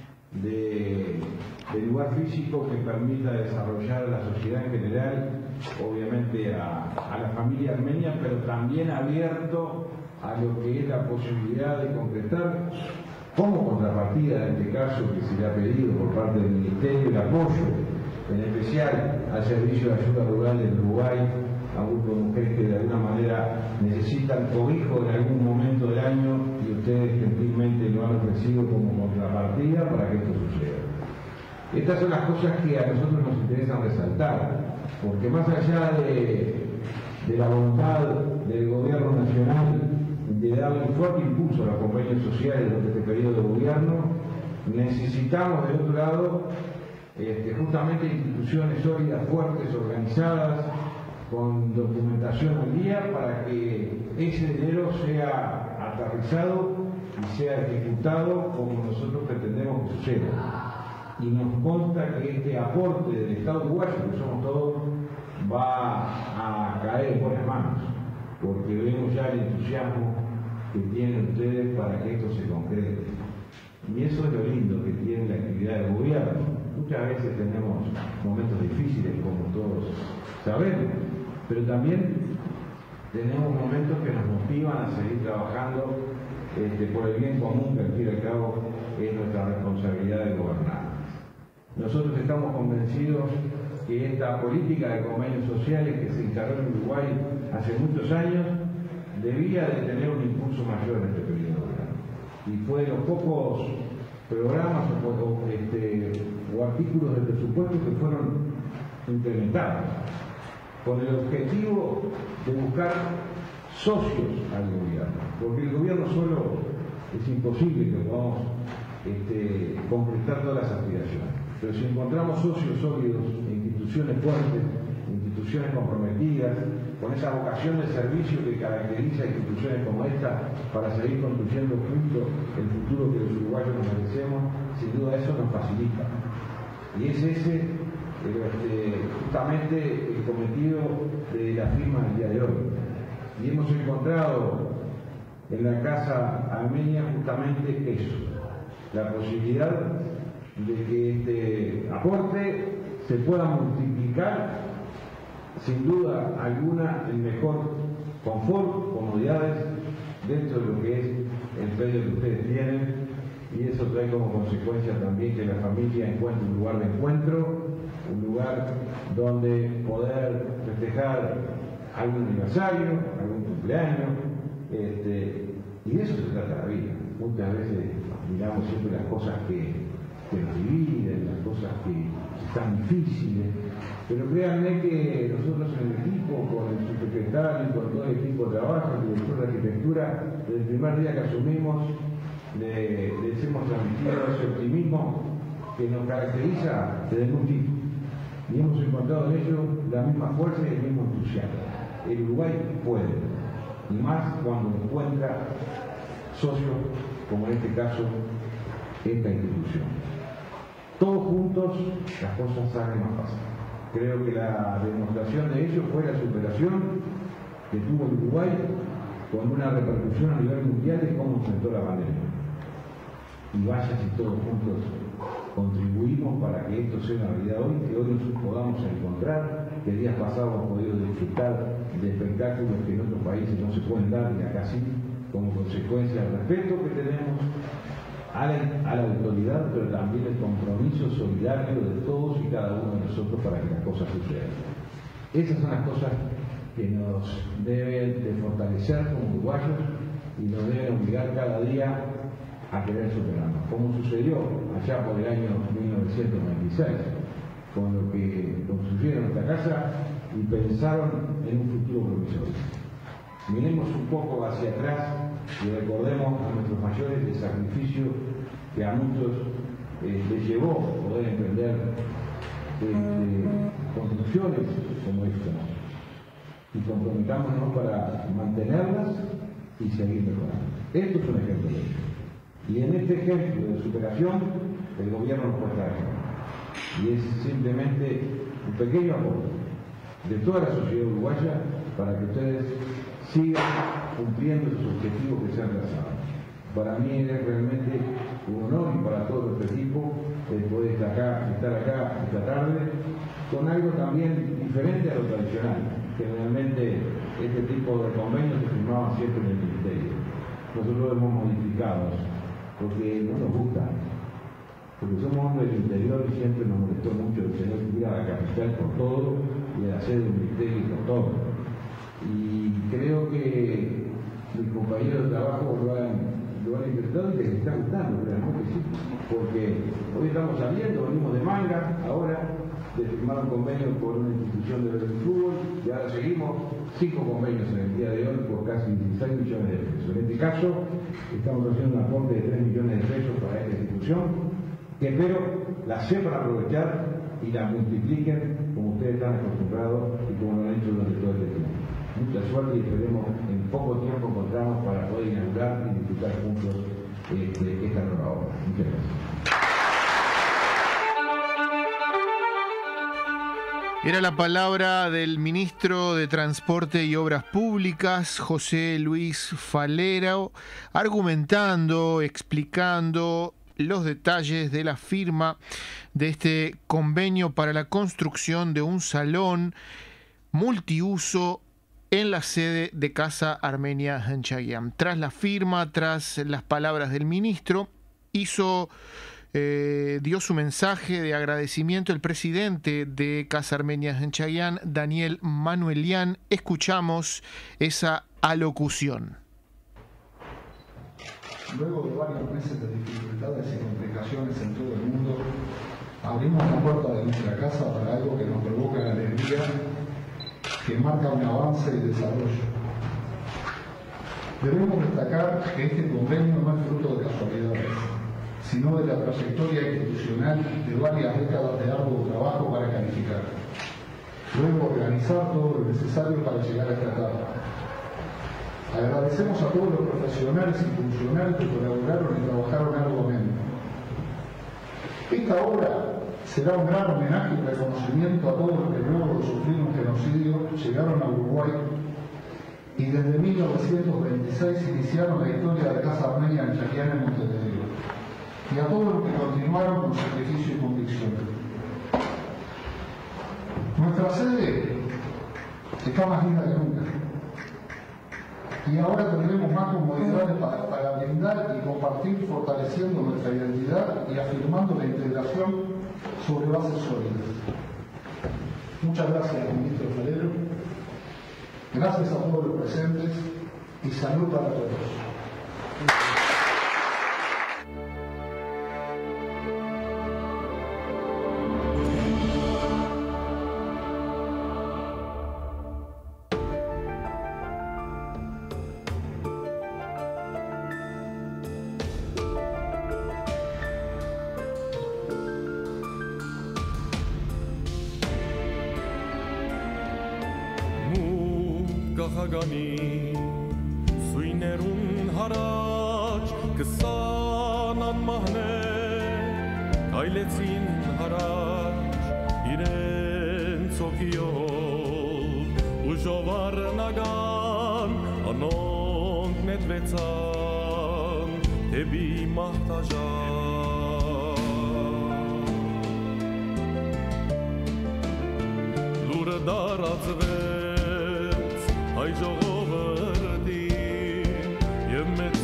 de, de lugar físico que permita desarrollar a la sociedad en general, obviamente a, a la familia armenia, pero también abierto a lo que es la posibilidad de concretar como contrapartida, en este caso que se le ha pedido por parte del Ministerio, el apoyo, en especial al Servicio de Ayuda Rural del Uruguay, a grupos de mujeres que de alguna manera necesitan cobijo en algún momento del año y ustedes gentilmente lo han ofrecido como contrapartida para que esto suceda. Estas son las cosas que a nosotros nos interesa resaltar, porque más allá de, de la voluntad del gobierno nacional de darle un fuerte impulso a los convenios sociales durante este periodo de gobierno, necesitamos del otro lado este, justamente instituciones sólidas, fuertes, organizadas, con documentación al día para que ese dinero sea aterrizado y sea ejecutado como nosotros pretendemos que suceda. Y nos consta que este aporte del Estado uruguayo, que somos todos, va a caer en buenas manos, porque vemos ya el entusiasmo que tienen ustedes para que esto se concrete. Y eso es lo lindo que tiene la actividad del gobierno. Muchas veces tenemos momentos difíciles, como todos sabemos, pero también tenemos momentos que nos motivan a seguir trabajando este, por el bien común, que al fin y al cabo es nuestra responsabilidad de gobernar. Nosotros estamos convencidos que esta política de convenios sociales que se instaló en Uruguay hace muchos años debía de tener un impulso mayor en este periodo. Y fue de los pocos programas o, o, este, o artículos del presupuesto que fueron implementados con el objetivo de buscar socios al gobierno, porque el gobierno solo es imposible que podamos este, concretar todas las aspiraciones, pero si encontramos socios sólidos, instituciones fuertes, instituciones comprometidas, con esa vocación de servicio que caracteriza a instituciones como esta para seguir construyendo juntos el futuro que los uruguayos nos merecemos, sin duda eso nos facilita. Y es ese este, justamente el cometido de la firma del día de hoy. Y hemos encontrado en la Casa Armenia justamente eso, la posibilidad de que este aporte se pueda multiplicar sin duda alguna en mejor confort, comodidades dentro de lo que es el predio que ustedes tienen, y eso trae como consecuencia también que la familia encuentre un lugar de encuentro, un lugar donde poder festejar algún aniversario, algún cumpleaños, este, y de eso se trata la vida. Muchas veces miramos siempre las cosas que, que nos dividen, las cosas que están difíciles, pero créanme que nosotros en el equipo, con el subsecretario, con todo el equipo de trabajo, el director de arquitectura, desde el primer día que asumimos, le, les hemos transmitido ese optimismo que nos caracteriza desde un tipo. Y hemos encontrado en ello la misma fuerza y el mismo entusiasmo. El Uruguay puede, y más cuando encuentra socios, como en este caso, esta institución. Todos juntos las cosas salen más fáciles. Creo que la demostración de ello fue la superación que tuvo el Uruguay con una repercusión a nivel mundial de cómo enfrentó la pandemia. Y vaya si todos juntos contribuimos para que esto sea una realidad hoy, que hoy nos podamos encontrar, que días pasados hemos podido disfrutar de espectáculos que en otros países no se pueden dar y acá sí, como consecuencia del respeto que tenemos a la, a la autoridad, pero también el compromiso solidario de todos y cada uno de nosotros para que las cosas sucedan. Esas son las cosas que nos deben de fortalecer como uruguayos y nos deben obligar cada día a querer superarnos, como sucedió allá por el año mil novecientos noventa y seis, con lo que construyeron esta casa y pensaron en un futuro promisorio. Miremos un poco hacia atrás y recordemos a nuestros mayores el sacrificio que a muchos eh, les llevó poder emprender eh, construcciones como esta, y comprometámonos para mantenerlas y seguir mejorando. Esto es un ejemplo de ello. Y en este ejemplo de superación, el gobierno nos puede traer. Y es simplemente un pequeño apoyo de toda la sociedad uruguaya para que ustedes sigan cumpliendo sus objetivos que se han trazado. Para mí es realmente un honor y para todo nuestro equipo el poder estar acá, estar acá esta tarde con algo también diferente a lo tradicional. Generalmente este tipo de convenios se firmaban siempre en el Ministerio. Nosotros lo hemos modificado porque no nos gusta, porque somos hombres del interior y siempre nos molestó mucho el tener que ir a la capital por todo y a hacer un ministerio por todo. Y creo que mis compañeros de trabajo lo han, lo han interpretado y les está gustando, realmente sí, porque hoy estamos saliendo, venimos de manga, ahora de firmar un convenio con una institución de fútbol y ahora seguimos cinco convenios en el día de hoy por casi dieciséis millones de pesos. En este caso, estamos haciendo un aporte de tres millones de pesos para esta institución, que espero la sepan aprovechar y la multipliquen como ustedes están acostumbrados y como lo han hecho durante todo este tiempo. Mucha suerte y esperemos en poco tiempo encontrarnos para poder inaugurar y disfrutar juntos este, esta nueva obra. Muchas gracias. Era la palabra del ministro de Transporte y Obras Públicas, José Luis Falero, argumentando, explicando los detalles de la firma de este convenio para la construcción de un salón multiuso en la sede de Casa Armenia en Chagüán. Tras la firma, tras las palabras del ministro, hizo... Eh, dio su mensaje de agradecimiento el presidente de Casa Armenia en Chagüán, Daniel Manuelian. Escuchamos esa alocución. Luego de varios meses de dificultades y complicaciones, celebraciones en todo el mundo, abrimos la puerta de nuestra casa para algo que nos provoca alegría, que marca un avance y desarrollo. Debemos destacar que este convenio no es fruto de casualidades, sino de la trayectoria institucional de varias décadas de arduo trabajo para calificar. Luego organizar todo lo necesario para llegar a esta etapa. Agradecemos a todos los profesionales y funcionarios que colaboraron y trabajaron arduamente. Esta obra será un gran homenaje y reconocimiento a todos los que luego de sufrir un genocidio llegaron a Uruguay y desde mil novecientos veintiséis iniciaron la historia de Casa Armenia en Chaquiana, en Montevideo, y a todos los que continuaron con sacrificio y convicción. Nuestra sede está más linda que nunca, y ahora tendremos más comodidades para, para brindar y compartir, fortaleciendo nuestra identidad y afirmando la integración sobre bases sólidas. Muchas gracias, ministro Falero. Gracias a todos los presentes y salud para todos. Gani suinerun haraj ksanan mahne kaylezin haraj iren sokiol ujovar nagan anong medvetsan tebi mahtaja lurdarazve Ay ժողովրդին և մեծ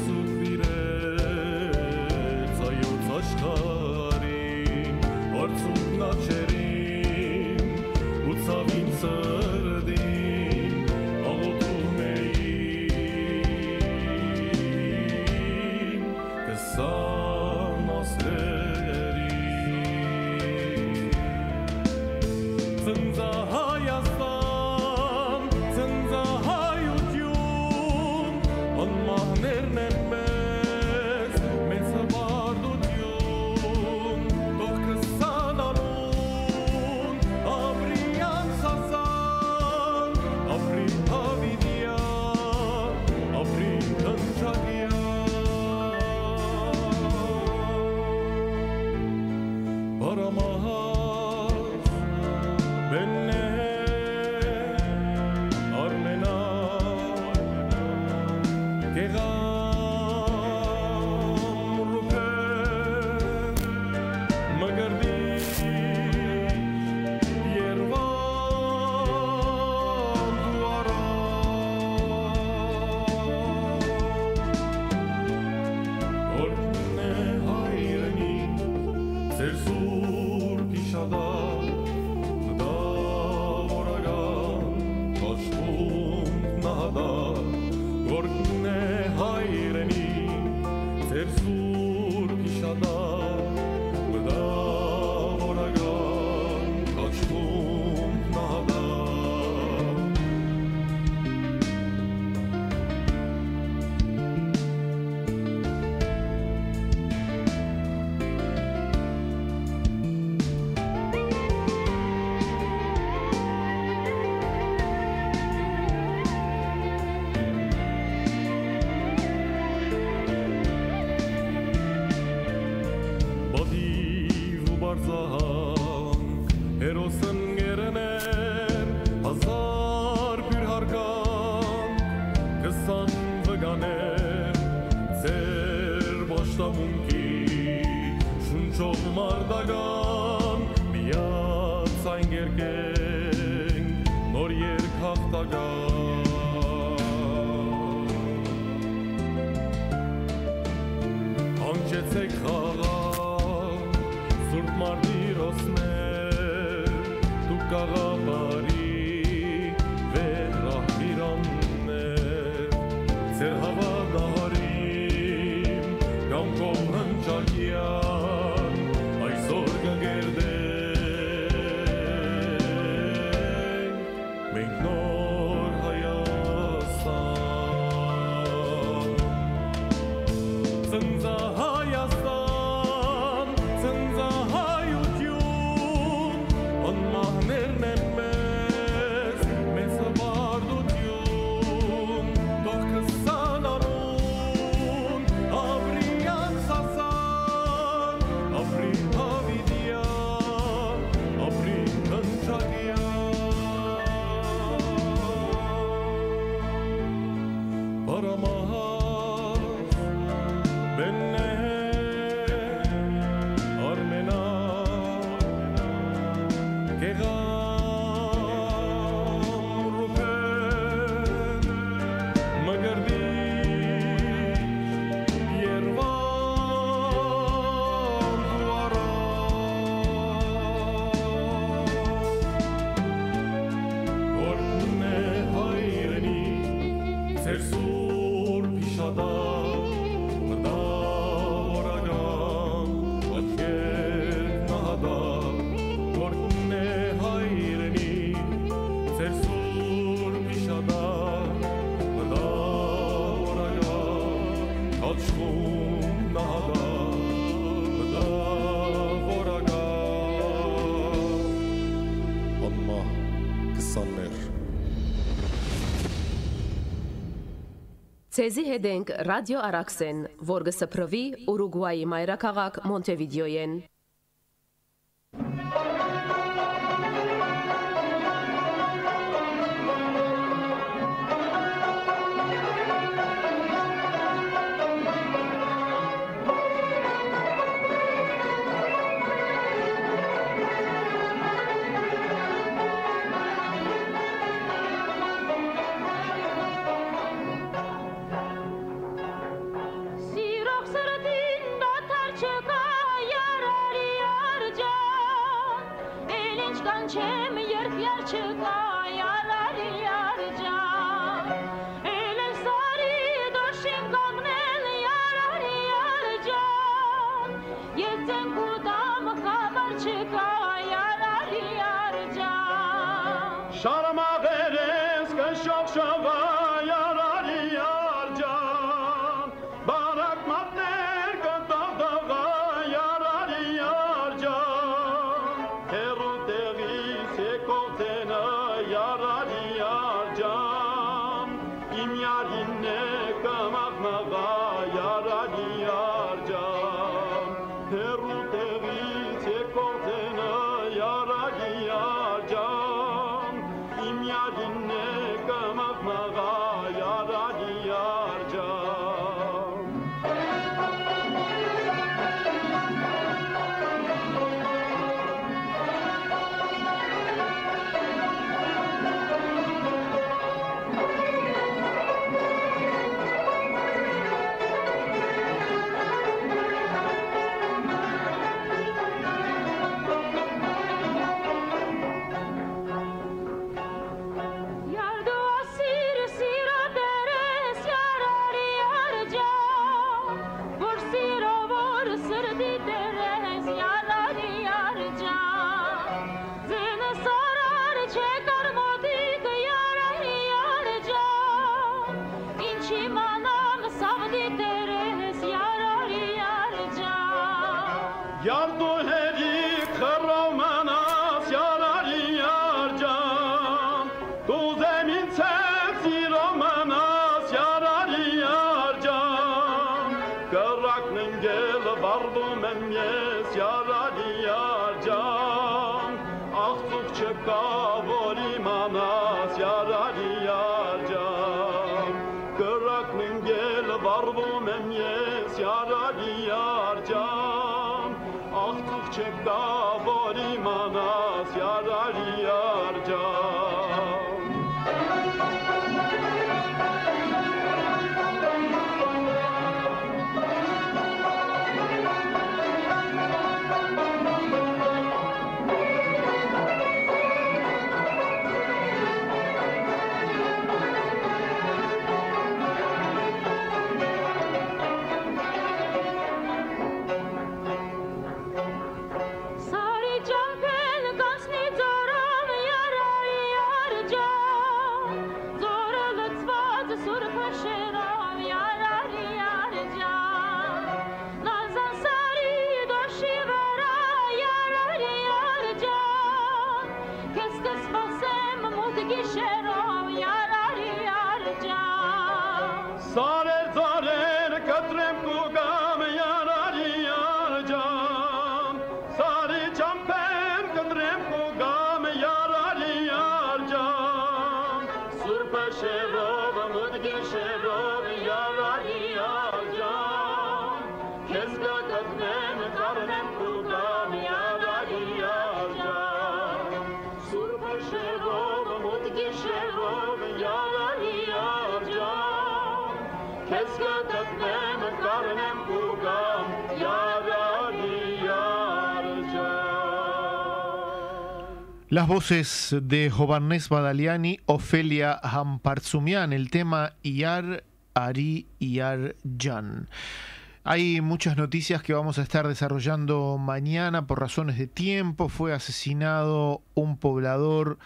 սուպիրեց այոց աշխարին արցունքն աչերին ու ցավին սրդին աղոթում էին կսան ասերին ծնձա Հայաստան Ser hava daharim, gam kohën çakja Ցեզի հետ ենք ռադիո Արաքսեն, որ գսփռվի Ուրուգվայի մայրաքաղաք Մոնտեվիդեոյեն։ Չեմ երբ յար չկա յարարի յարջան Էլ է սարի դոշին կանգնել յարարի յարջան Եծենք ու դամ խաբար չկա յարարի յարջան Շարմաղեր ես կշող շվա յարարի յարջան Բարակ մատներ կտաղ դաղա յարարի յարջան Հերու Las voces de Hovhannes Badaliani, Ofelia Hampartsumian, el tema Iyar Ari Iyar Jan. Hay muchas noticias que vamos a estar desarrollando mañana por razones de tiempo. Fue asesinado un poblador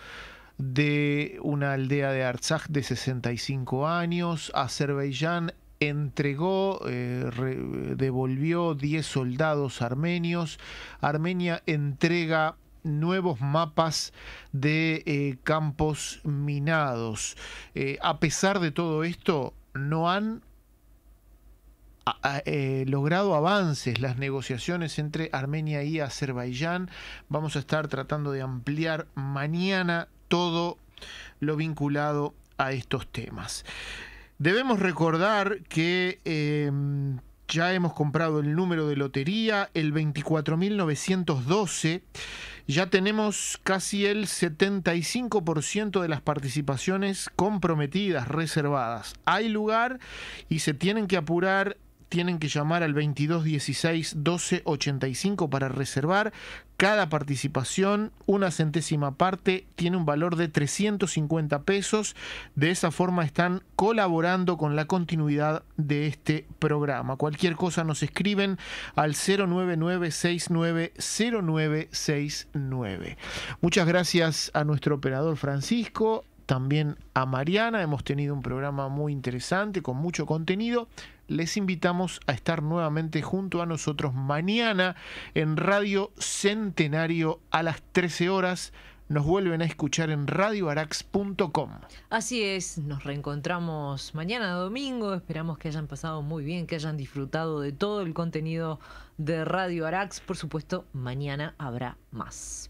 de una aldea de Artsaj de sesenta y cinco años. Azerbaiyán entregó, eh, re, devolvió diez soldados armenios. Armenia entrega nuevos mapas de eh, campos minados. Eh, a pesar de todo esto, no han a, a, eh, logrado avances las negociaciones entre Armenia y Azerbaiyán. Vamos a estar tratando de ampliar mañana todo lo vinculado a estos temas. Debemos recordar que eh, ya hemos comprado el número de lotería, el veinticuatro mil novecientos doce. Ya tenemos casi el setenta y cinco por ciento de las participaciones comprometidas, reservadas. Hay lugar y se tienen que apurar. Tienen que llamar al veintidós dieciséis doce ochenta y cinco para reservar. Cada participación, una centésima parte, tiene un valor de trescientos cincuenta pesos. De esa forma están colaborando con la continuidad de este programa. Cualquier cosa nos escriben al cero nueve nueve seis nueve cero nueve seis nueve. Muchas gracias a nuestro operador Francisco, también a Mariana. Hemos tenido un programa muy interesante con mucho contenido. Les invitamos a estar nuevamente junto a nosotros mañana en Radio Centenario a las trece horas. Nos vuelven a escuchar en radio arax punto com. Así es, nos reencontramos mañana domingo. Esperamos que hayan pasado muy bien, que hayan disfrutado de todo el contenido de Radio Arax. Por supuesto, mañana habrá más.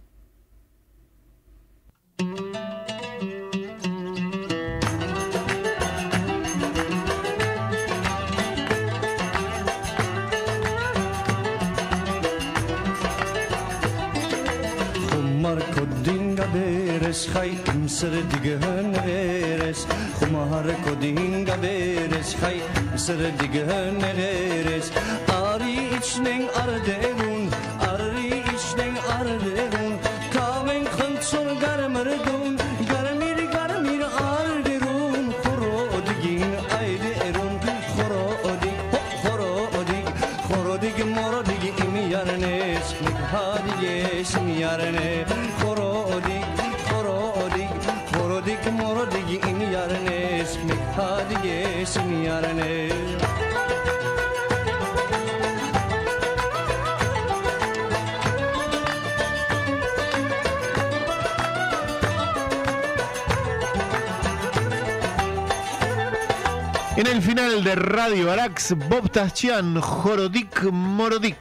Marco dinga beres hay imser dighen eres Marco dinga beres hay imser dighen eres Ari içnen arderun Ari içnen arderun Kamen khantsun garmerdun Garmir garmir arderun Khoro digin ayderun Khoro dig khoro dig Khoro dig moro dig imi yarnes Hadi yes imi yarne Khorodik, khorodik, khorodik morodik in yarnes, mikhadige sin yarnes. En el final de Radio Arax, Bob Tachian, Jorodik Morodik.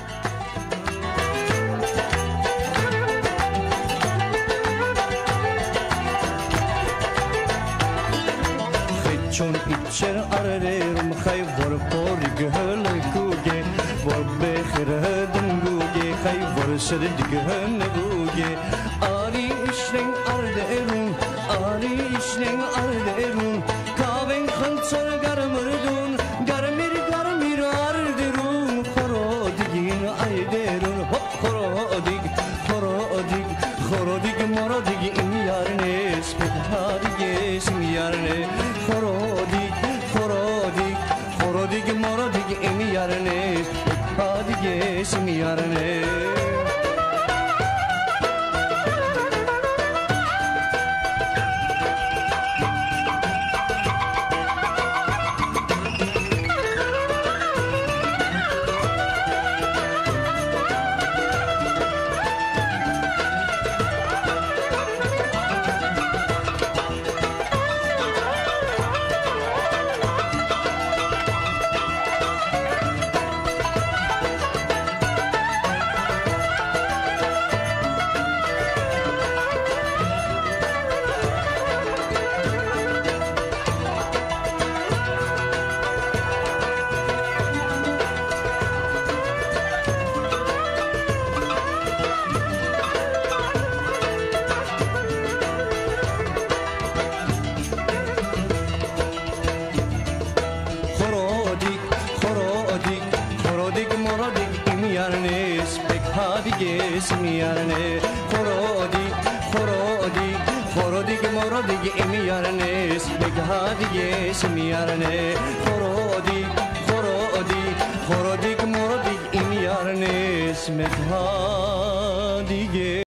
Chon içer ararım hay vor por gehel kuge vor bekhir dunguge hay vor sırd gehel kuge ari işlen arderun ari işlen arderun kaven khansor garmerdun garmir garmir arderun khorodigin ayderun hop khorodig khorodig khorodig morodig in yarnes hadige sim yarne khorodik khorodik khorodik morodik in yarne hadige sim yarne. Khorodik, khorodik, morodik in yarnes, meghad